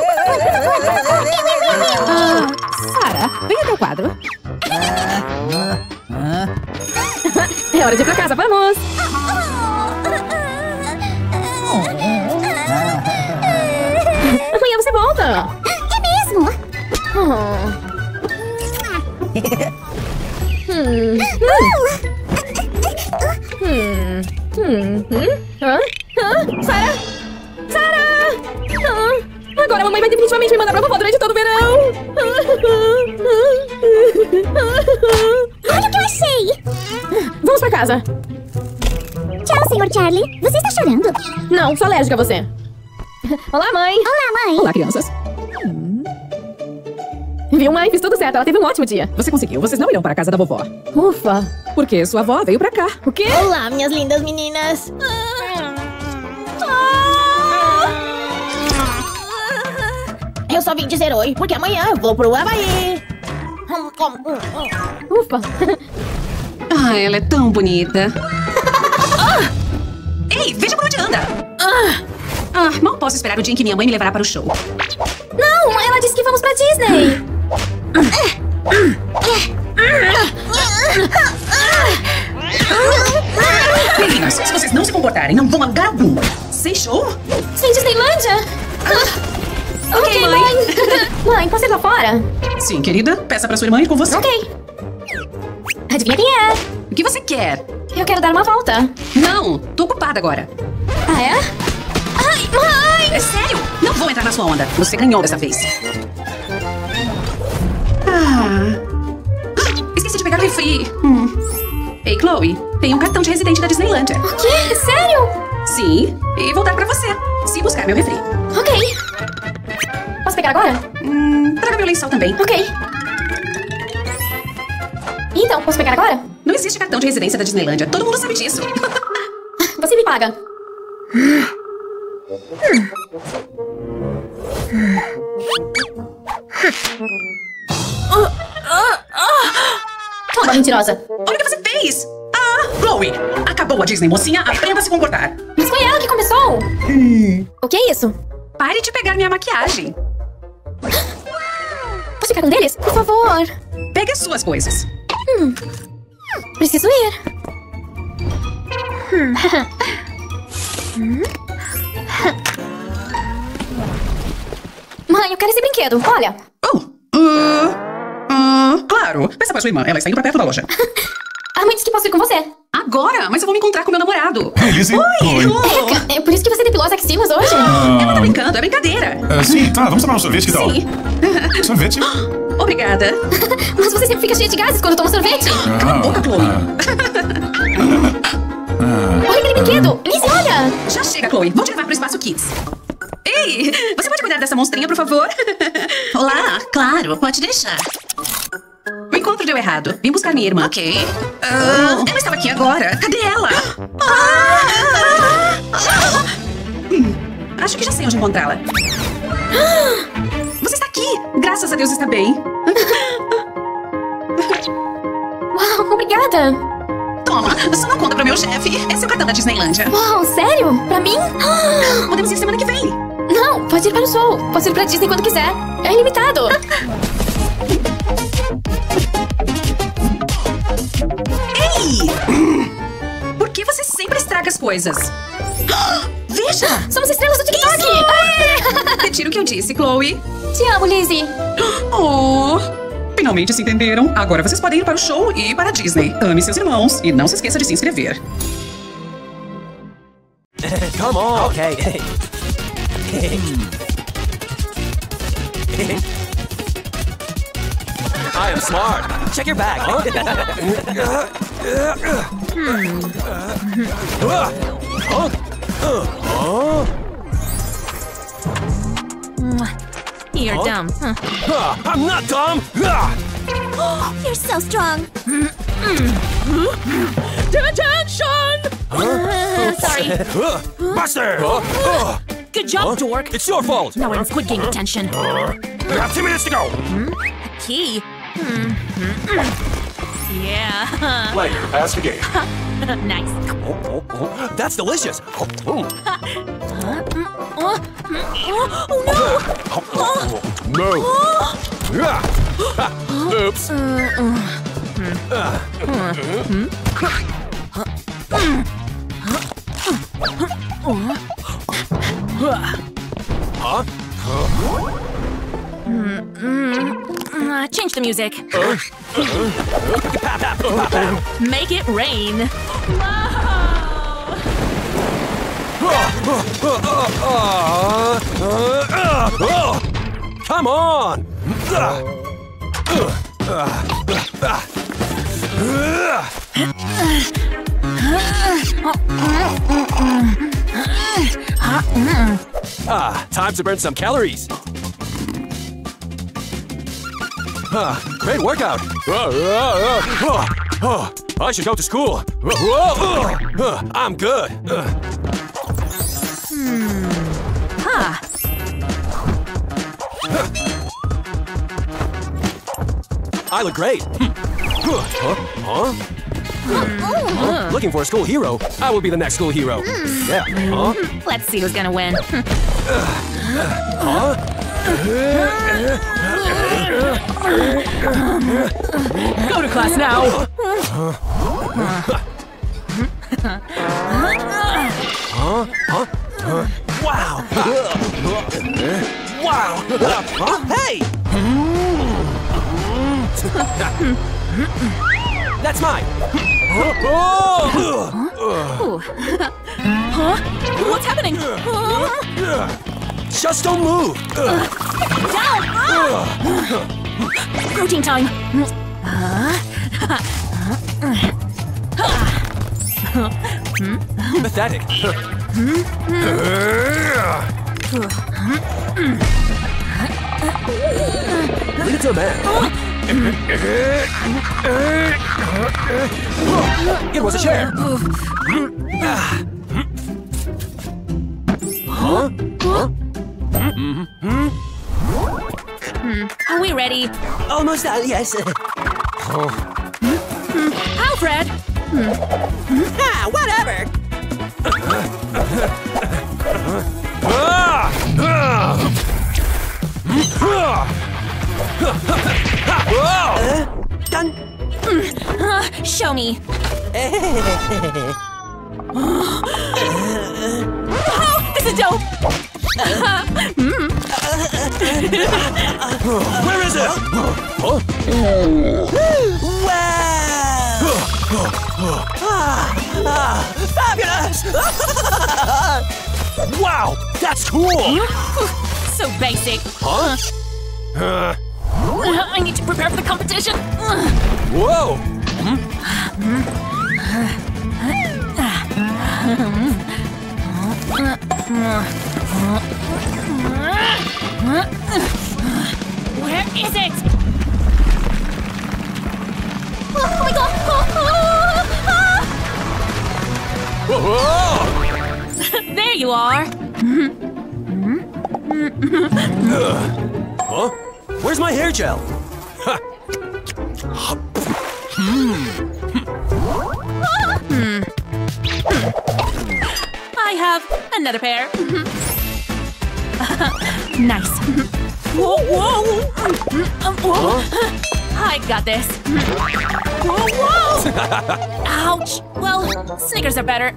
Ah, Sarah, venha até o quadro. É hora de ir pra casa, vamos! Amanhã você volta! É mesmo? Oh. Hum. Hum. Hum. Hum. Hã? Hã? Sarah? Sarah! Hã? Agora a mamãe vai definitivamente me mandar pra vovó durante todo o verão. Olha o que eu achei! Vamos pra casa. Tchau, senhor Charlie. Você está chorando? Não, sou alérgica a você. Olá, mãe. Olá, mãe. Olá, crianças. Viu, mãe? Fiz tudo certo. Ela teve um ótimo dia. Você conseguiu. Vocês não irão para a casa da vovó. Ufa. Porque sua avó veio pra cá. O quê? Olá, minhas lindas meninas. Eu só vim dizer oi, porque amanhã eu vou pro Havaí. Ufa. Ah, ela é tão bonita. Ah! Ei, veja por onde anda. Ah! Ah, mal posso esperar o dia em que minha mãe me levará para o show. Não, ela disse que vamos pra Disney. Meninas, se vocês não se comportarem, não vão a lugar algum. Sem show? Sem Disneylândia? Ah. Ok, mãe. Mãe, mãe, posso ir lá fora? Sim, querida. Peça pra sua irmã ir com você. Ok. Adivinha quem é? O que você quer? Eu quero dar uma volta. Não, tô ocupada agora. Ah, é? Ai, mãe! É sério? Não vou entrar na sua onda. Você ganhou dessa vez. Ah. Esqueci de pegar o refri. Hum. Ei, Chloe, tem um cartão de residente da Disneylândia. O quê? Sério? Sim, e vou dar pra você, se buscar meu refri. Ok. Posso pegar agora? Hum, traga meu lençol também. Ok. Então, posso pegar agora? Não existe cartão de residência da Disneylândia. Todo mundo sabe disso. Você me paga. Toma, mentirosa. Olha o que você fez. Ah, Chloe, acabou a Disney, mocinha. Aprenda a se comportar. Mas foi ela que começou. Hum. O que é isso? Pare de pegar minha maquiagem. Posso ficar com um deles? Por favor. Pegue as suas coisas. Hum. Preciso ir. Hum. Hum. Mãe, eu quero esse brinquedo. Olha. Oh. Uh, uh, claro. Peça pra sua irmã. Ela está indo pra perto da loja. A mãe disse que posso ir com você. Agora? Mas eu vou me encontrar com meu namorado. Lizzie? Oi. Oi. É, é por isso que você depilou as axilas hoje? Ah. Ela tá brincando. É brincadeira. Ah, sim, tá. Vamos tomar um sorvete, que tal? Sim. Sorvete? Obrigada. Mas você sempre fica cheia de gases quando toma sorvete. Ah. Cala a boca, Chloe. Ah. Olha aquele brinquedo. Lizzie, olha. Já chega, Chloe. Vou te levar pro Espaço Kids. Ei, você pode cuidar dessa monstrinha, por favor? Olá, claro, pode deixar. O encontro deu errado. Vim buscar minha irmã. Ok. Uh, ela estava aqui agora. Cadê ela? Ah! Hum, acho que já sei onde encontrá-la. Você está aqui. Graças a Deus está bem. Uau, obrigada. Toma, só não conta pro meu chefe. Esse é o cartão da Disneylândia. Uau, sério? Pra mim? Podemos ir semana que vem. Não, pode ir para o show. Posso ir pra Disney quando quiser. É ilimitado. Ei! Por que você sempre estraga as coisas? Veja! Somos estrelas do TikTok! Retiro o que eu disse, Chloe. Te amo, Lizzie. Oh! Finalmente se entenderam. Agora vocês podem ir para o show e ir para a Disney. Ame seus irmãos e não se esqueça de se inscrever. Come on. Okay. I am smart. Check your bag. You're dumb. Huh. I'm not dumb. You're so strong. Detention! Uh, sorry. Buster! Good job, dork. It's your fault. Now we're in Squid Game detention. We have two minutes to go. Hmm? A key? Hmm. Yeah. Player, pass the game. Nice. Oh, oh, oh. That's delicious. Oh, oh. Huh? Oh, oh, oh no! No. Oops. Huh? Uh, change the music. Uh, Make it rain. Come on! Ah, time to burn some calories. Ah, great workout. I should go to school. I'm good. Hmm. Huh. I look great. Huh? Huh? Huh? Looking for a school hero. I will be the next school hero. Yeah. Huh? Let's see who's gonna win. Huh? Go to class now. Huh? Huh? Huh? Wow! Wow! Huh? Hey! That's mine. Huh? What's happening? Just don't move. Down! Protein time. Pathetic. Leave it to a man. It was a chair. Huh? Huh? Mm-hmm. Are we ready? Almost done, yes. Alfred! Ah, whatever. Uh, done. Uh, show me. Oh, this is dope. Where is it? Huh? Wow! ah, ah, fabulous! Wow, that's cool! So basic. Huh? Uh, I need to prepare for the competition. Whoa! Where is it? Oh my god! Whoa! There you are. Huh? Where's my hair gel? Huh. Hmm. I have another pair. Nice. Whoa, whoa. whoa. Huh? I got this. Whoa, whoa. Ouch. Well, Snickers are better.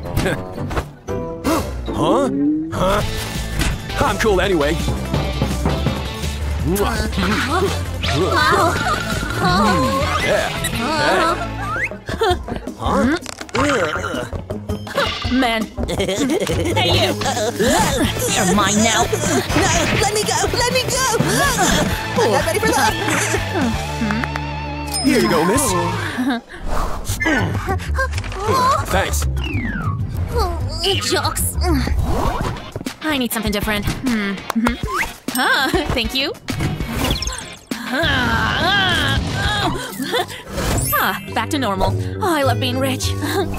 Huh? Huh? I'm cool anyway. Wow. Yeah. Hey. Huh? Man. Hey, you. You're mine now. No, let me go. Let me go. I'm not ready for that. Here you go, miss. Thanks. Jocks. I need something different. Hmm. Huh, thank you. Ah, back to normal. Oh, I love being rich.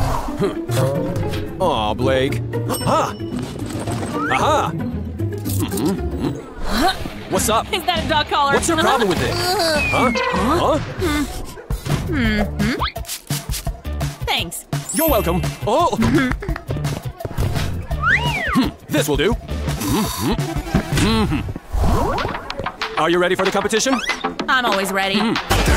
Aw, Blake. Aha! Aha! Mm-hmm. What's up? Is that a dog collar? What's your problem with it? Huh? Huh? Mm-hmm. Thanks. You're welcome. Oh! This will do. Mm-hmm. Are you ready for the competition? I'm always ready. Mm.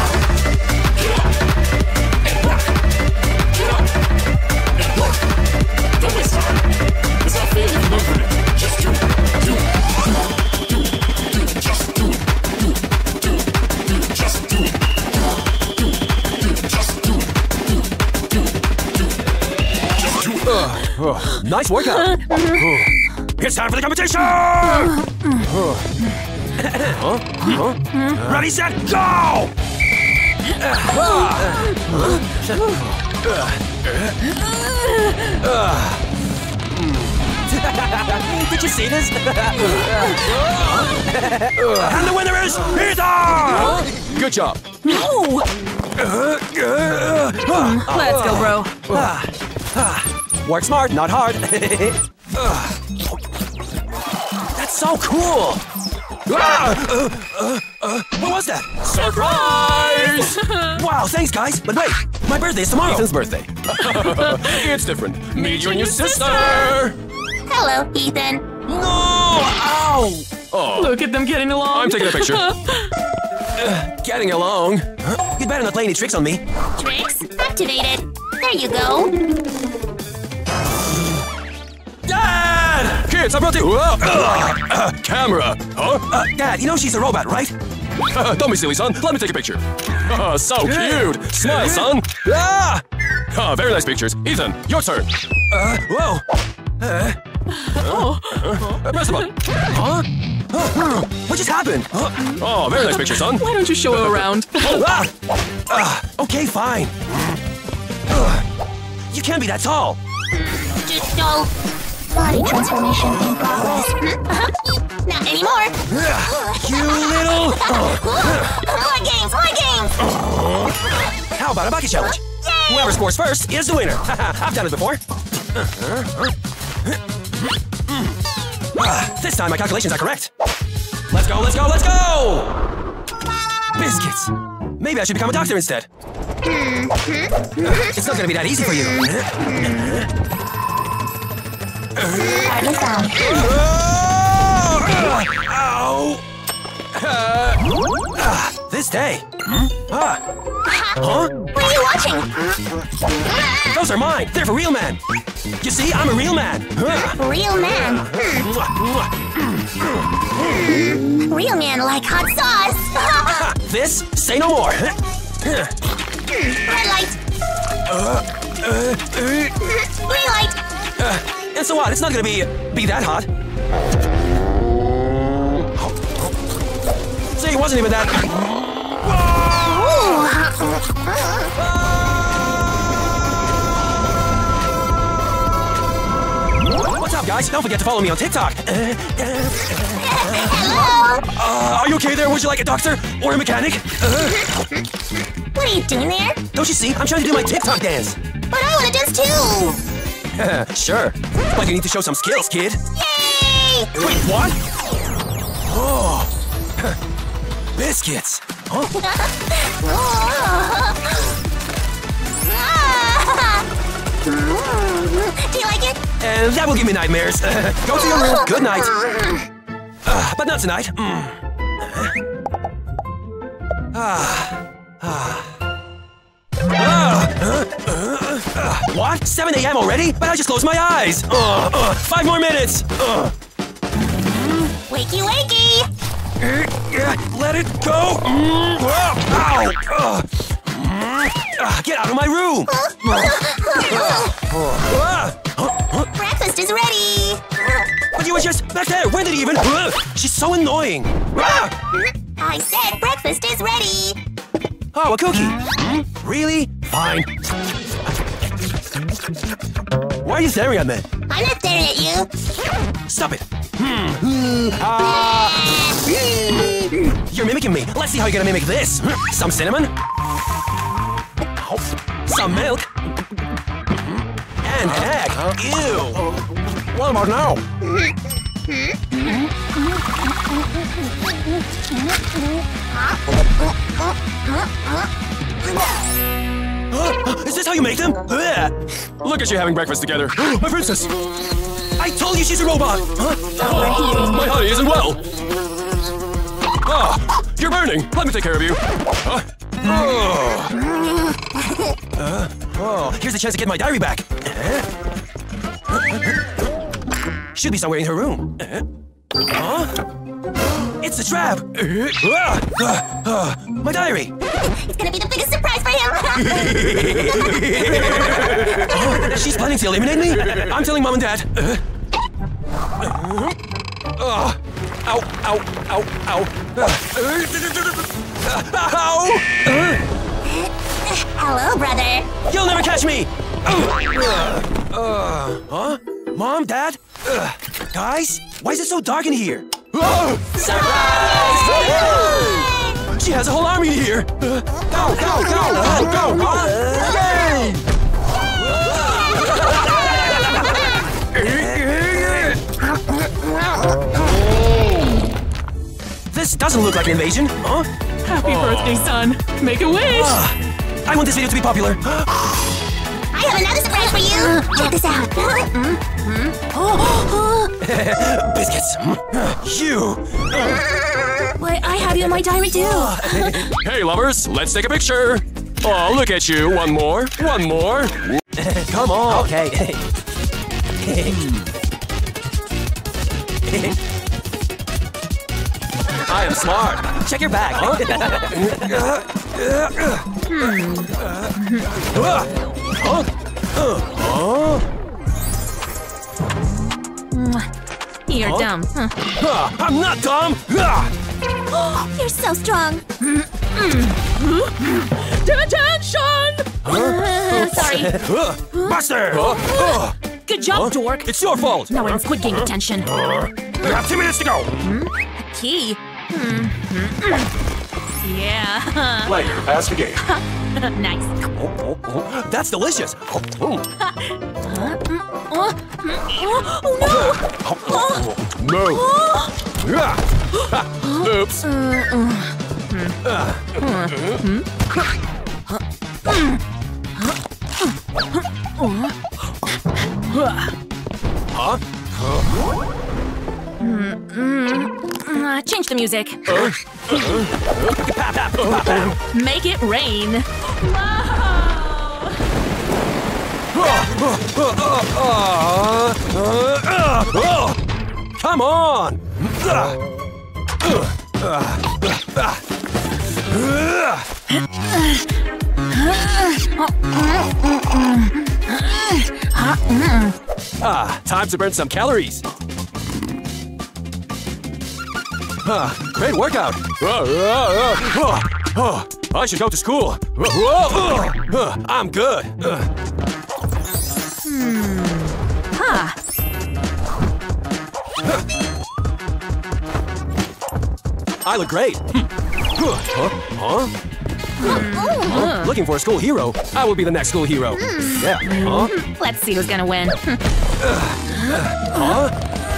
Don't waste time. It's not fair if you look for it. Just do it. Do it. Do it. Do it. Just do it. Do it. Do it. Do it. nice workout. It's time for the competition! Huh? Huh? Ready, set, go! Did you see this? And the winner is Ethan! Good job. No! Let's go, bro. Work smart, not hard. That's so cool! Ah! Uh, uh, uh, what was that? Surprise! Wow, thanks, guys. But wait, my birthday is tomorrow. Ethan's birthday. It's different. Meet your new sister. Hello, Ethan. No! Ow! Oh. Look at them getting along. I'm taking a picture. uh, getting along. Huh? You'd better not play any tricks on me. Tricks activated. There you go. Dad! Kids, I brought you. Uh, uh, uh, camera. Huh? Uh, Dad, you know she's a robot, right? Uh, don't be silly, son. Let me take a picture. Uh, so cute. Smile, son. Ah! Uh, very nice pictures. Ethan, your turn. Uh, whoa. Uh, Oh. Uh, press the button. Huh? Uh, what just happened? Uh, oh, very nice picture, son. Why don't you show her around? ah! uh, okay, fine. Uh, you can't be that tall. Just go. Body transformation in progress. Uh-huh. Not anymore. You little... More games, more games. How about a bucket challenge? Yay! Whoever scores first is the winner. I've done it before. Uh, this time my calculations are correct. Let's go, let's go, let's go! Biscuits. Maybe I should become a doctor instead. Uh, it's not gonna be that easy for you. Hardly found. Ow! Uh, uh, this day. Hmm? Ah. Huh? What are you watching? Those are mine. They're for real men. You see, I'm a real man. Real man. Hmm. Real man like hot sauce. This, say no more. Red light. Uh, uh, Green light. uh, and so what? It's not gonna be be that hot. See, it wasn't even that. What's up, guys? Don't forget to follow me on TikTok. Hello. Uh, are you okay there? Would you like a doctor or a mechanic? Uh, What are you doing there? don't you see? I'm trying to do my TikTok dance. But I want to dance too. Sure. But you need to show some skills, kid. Yay! Wait, what? Oh. Biscuits. Huh? Do you like it? And that will give me nightmares. Go to your room. Good night. Uh, but not tonight. Mm. Ah. Ah. Ah. Uh, uh, uh, what? seven A M already? But I just closed my eyes. Uh, uh, five more minutes. Uh. Wakey, wakey. Uh, let it go. Mm. Uh, ow. Uh. Uh, get out of my room. uh. Breakfast is ready. But you were just back there. When did he even? Uh, she's so annoying. Uh. I said breakfast is ready. Oh, a cookie. Hmm? Really? Fine. Why are you staring at me? I'm not staring at you. Stop it. Hmm. Ah. You're mimicking me. Let's see how you're gonna mimic this. Some cinnamon. Some milk. And egg. Ew. What about now? Is this how you make them? Look at you having breakfast together. My princess! I told you she's a robot! Huh? Oh, my honey isn't well! Ah, you're burning! Let me take care of you! Uh, oh. Uh, oh, here's a chance to get my diary back. Uh, should be somewhere in her room. Uh, huh? It's a trap! Uh, uh, uh, my diary! It's gonna be the biggest surprise for him. Oh, she's planning to eliminate me? I'm telling Mom and Dad. Uh, uh, ow, ow, ow, ow. Uh, ow! Uh, Hello, brother. You'll never catch me! Uh, uh, huh? Mom, Dad? Uh, guys? Why is it so dark in here? Oh! Surprise! She has a whole army here! Uh, go, go, go, go, go, go! This doesn't look like an invasion, huh? Happy birthday, son. Make a wish. Uh, I want this video to be popular. I have another surprise for you. Check this out. Biscuits. You. Why, I have you in my diary too. Hey, lovers, let's take a picture. Oh, look at you. One more. One more. Come on. Okay. I am smart. Check your bag. Huh? You're huh? dumb. Huh. Uh, I'm not dumb. You're so strong. Detention! Huh? Sorry. Buster! Good job, huh? dork. It's your fault. Now we're in Squid Game detention. We have two minutes to go. A key. Yeah. Player, ask again. Nice. Oh, oh, oh. That's delicious. Oh, oh. Oh, No. Oops. Huh? Uh, change the music. Uh, Make it rain. Come on! Ah, time to burn some calories. Ah, great workout. I should go to school. I'm good. Hmm. Huh. I look great. Huh? Huh? Huh? Looking for a school hero. I will be the next school hero. Yeah. Huh? Let's see who's gonna win. Huh?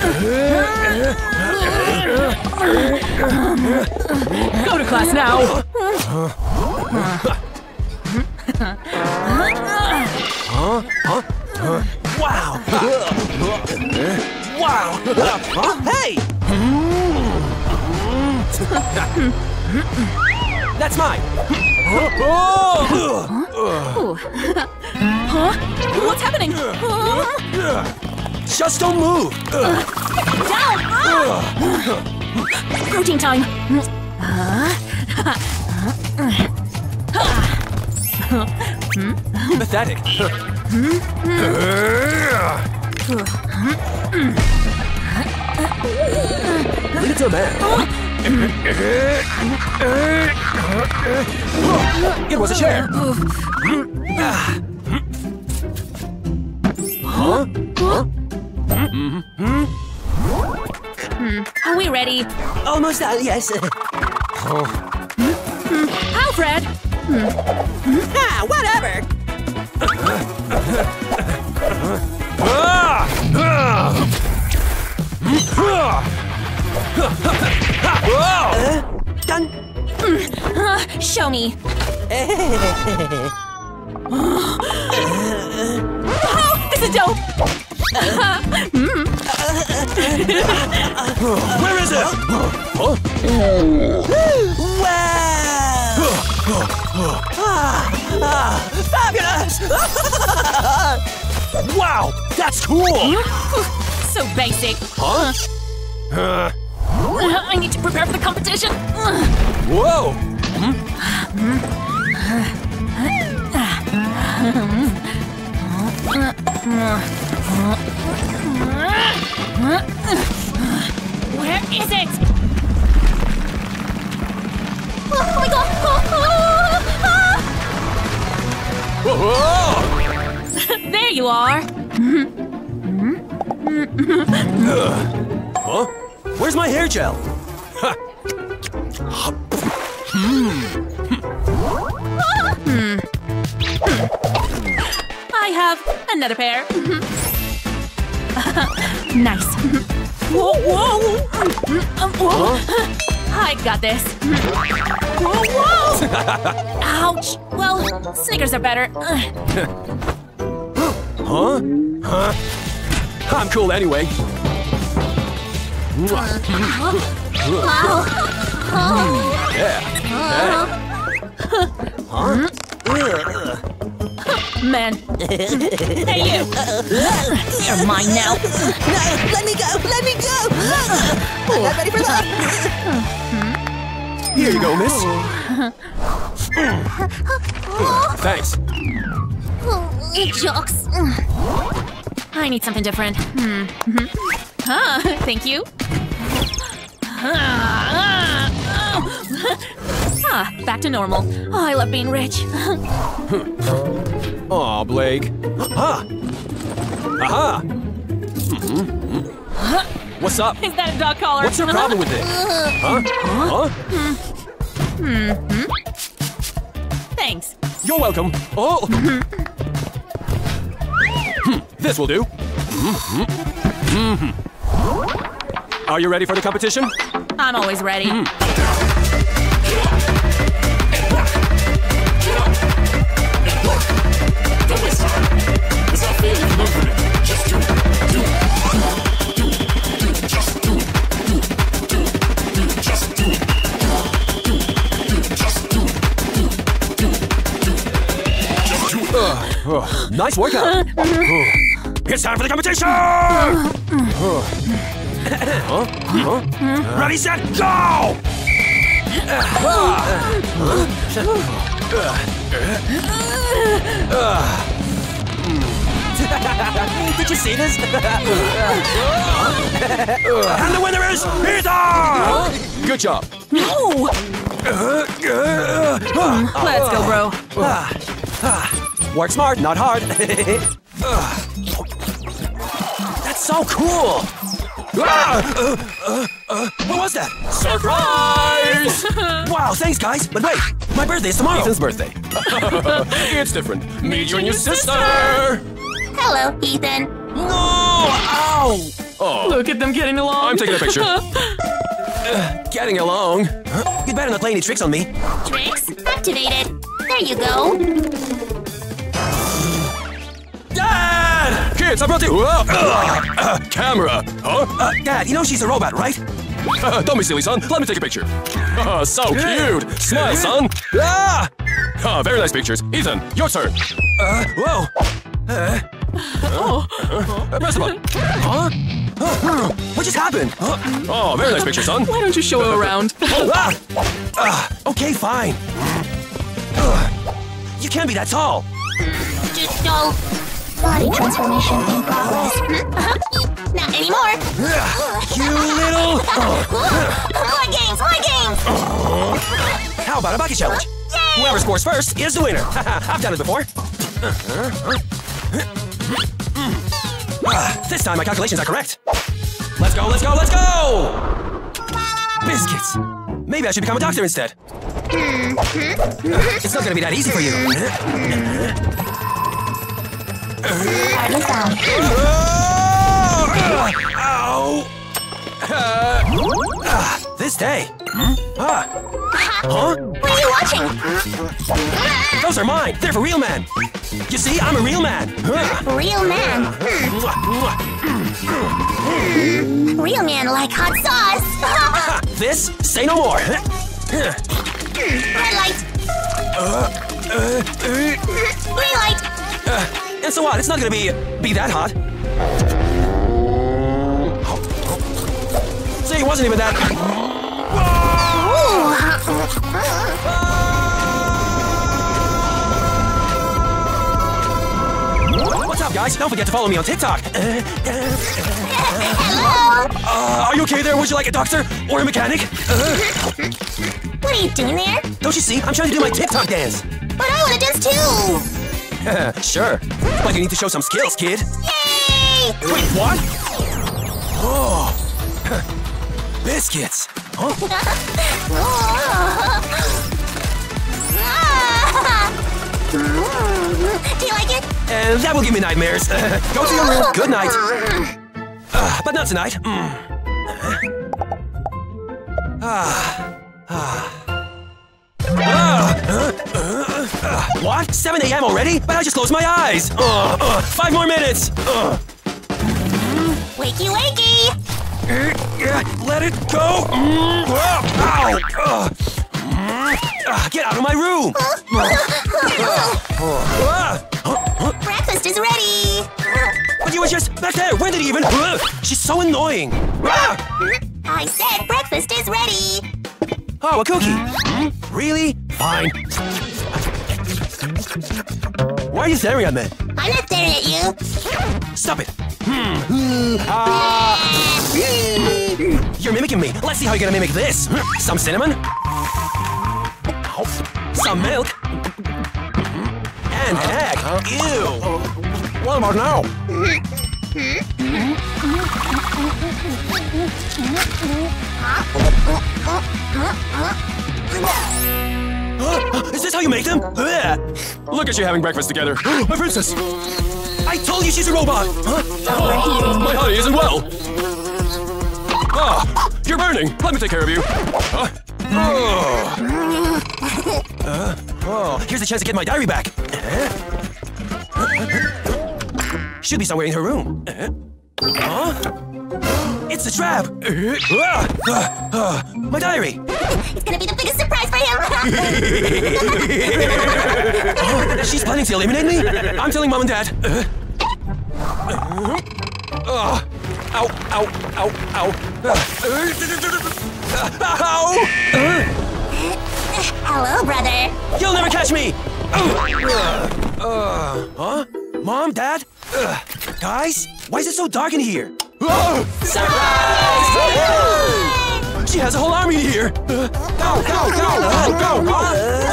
Go to class now. Huh? Huh? Wow! Wow! Huh? Hey! That's mine! Huh? What's happening? Just don't move! Down! Protein time! Pathetic! Leave it to a man! It was a chair! Huh? Huh? Mm-hmm. Are we ready? Almost done, yes. Oh. Alfred! Ah, whatever! Uh, done. Uh, show me. Oh, this is dope. Where is it? Huh? Wow! ah, fabulous! Wow, that's cool! So basic. Huh? Uh, I need to prepare for the competition. Whoa! Where is it? Oh my god! Oh, oh, Whoa! There you are. Huh? Where's my hair gel? Ha. Hmm. I have another pair. Nice. Whoa, whoa. Um, whoa. I got this. Whoa, whoa. Ouch. Well, Snickers are better. Huh? Huh? I'm cool anyway. wow. Yeah. Huh? Man. Hey, you. You're mine now. No, let me go. Let me go. I'm not ready for that. Here you go, miss. Thanks. Jocks. I need something different. Hmm. Mm-hmm. Huh, thank you. Ah, back to normal. Oh, I love being rich. Aw, Blake. Aha! Aha! Mm-hmm. What's up? Is that a dog collar? What's your problem with it? Huh? Huh? Mm-hmm. Thanks. You're welcome. Oh! This will do. Mm-hmm. Are you ready for the competition? I'm always ready. Mm. Uh, uh, nice workout. It's time for the competition! huh? Huh? Ready, set, go! Did you see this? And the winner is Ethan! Good job. No! Let's go, bro. Work smart, not hard. That's so cool! Ah! Uh, uh, uh, what was that? Surprise! Wow, thanks, guys. But wait, my birthday is tomorrow. Ethan's birthday. It's different. Meet you and your sister. Hello, Ethan. No! Ow! Oh. Look at them getting along. I'm taking a picture. uh, getting along? Huh? You'd better not play any tricks on me. Tricks activated. There you go. Dad! Kids, I brought you. Uh, uh, uh, camera. Huh? Uh, Dad, you know she's a robot, right? Uh, don't be silly, son. Let me take a picture. Uh, so cute. Smile, son. Ah! Uh, very nice pictures. Ethan, your turn. Uh, whoa. Uh, uh, uh, press the button. Huh? Uh, what just happened? Uh, oh, very nice picture, son. Why don't you show her around? Oh, ah! Uh, okay, fine. Uh, you can't be that tall. Just don't. Body transformation in progress. Uh-huh. Not anymore. You little. My games, my games. How about a bucket challenge? Yay! Whoever scores first is the winner. I've done it before. Uh, this time my calculations are correct. Let's go, let's go, let's go! Biscuits. Maybe I should become a doctor instead. It's not gonna be that easy for you. Hardly found. Ow! Uh, uh, this day. Hmm? Ah. Huh? What are you watching? Those are mine. They're for real men. You see, I'm a real man. Real man. Hmm. Real man like hot sauce. This? Say no more. Red light. Uh, uh, Green light. uh, and so what? It's not gonna be be that hot. See, it wasn't even that. Ooh. guys, don't forget to follow me on TikTok. Hello. Uh, are you okay there? Would you like a doctor or a mechanic? Uh, What are you doing there? don't you see? I'm trying to do my TikTok dance. But I want to dance too. Sure. But you need to show some skills, kid. Yay! Wait, what? Oh. Biscuits. Huh? Do you like it? And that will give me nightmares. Uh, go to your room. Good night. Uh, but not tonight. Mm. Ah. Ah. Ah. Uh, uh, uh, what? seven A M already? But I just closed my eyes. Uh, uh, five more minutes. Uh. Wakey, wakey! Uh, let it go. Mm, uh, ow. Uh, mm, uh, get out of my room. Breakfast is ready! But you were just back there. When did he even? Uh, she's so annoying. Ah. I said breakfast is ready! Oh, a cookie. Hmm? Really? Fine. Why are you staring at me? I'm not staring at you! Stop it. Hmm. Ah. You're mimicking me. Let's see how you're gonna mimic this. Some cinnamon. Some milk. And an egg. Ew. What about now? Is this how you make them? Look at you having breakfast together. My princess! I told you she's a robot! Huh? Oh, my honey isn't well! Ah, you're burning! Let me take care of you! Huh? Oh. Uh, oh, here's a chance to get my diary back. Should be somewhere in her room. Huh? It's a trap! Uh, uh, my diary! It's gonna be the biggest surprise for him! Oh, she's planning to eliminate me? I'm telling Mom and Dad. Uh, uh, ow, ow, ow, ow. Uh, ow! Uh, Hello, brother! You'll never catch me! Uh, uh, huh? Mom, Dad? Uh, guys, why is it so dark in here? Oh! Surprise! She has a whole army here! Uh, go, go, go, go, go! Huh?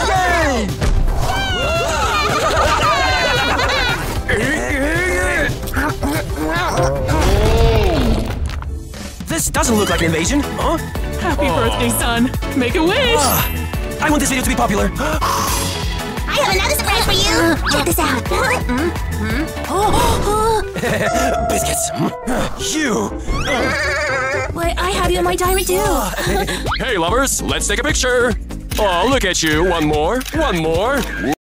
This doesn't look like an invasion, huh? Happy birthday, son! Make a wish! Uh, I want this video to be popular. I have another surprise for you! Check this out! Biscuits! You! Why, I have you in my diary too! Hey, lovers, let's take a picture! Oh, look at you. One more. One more.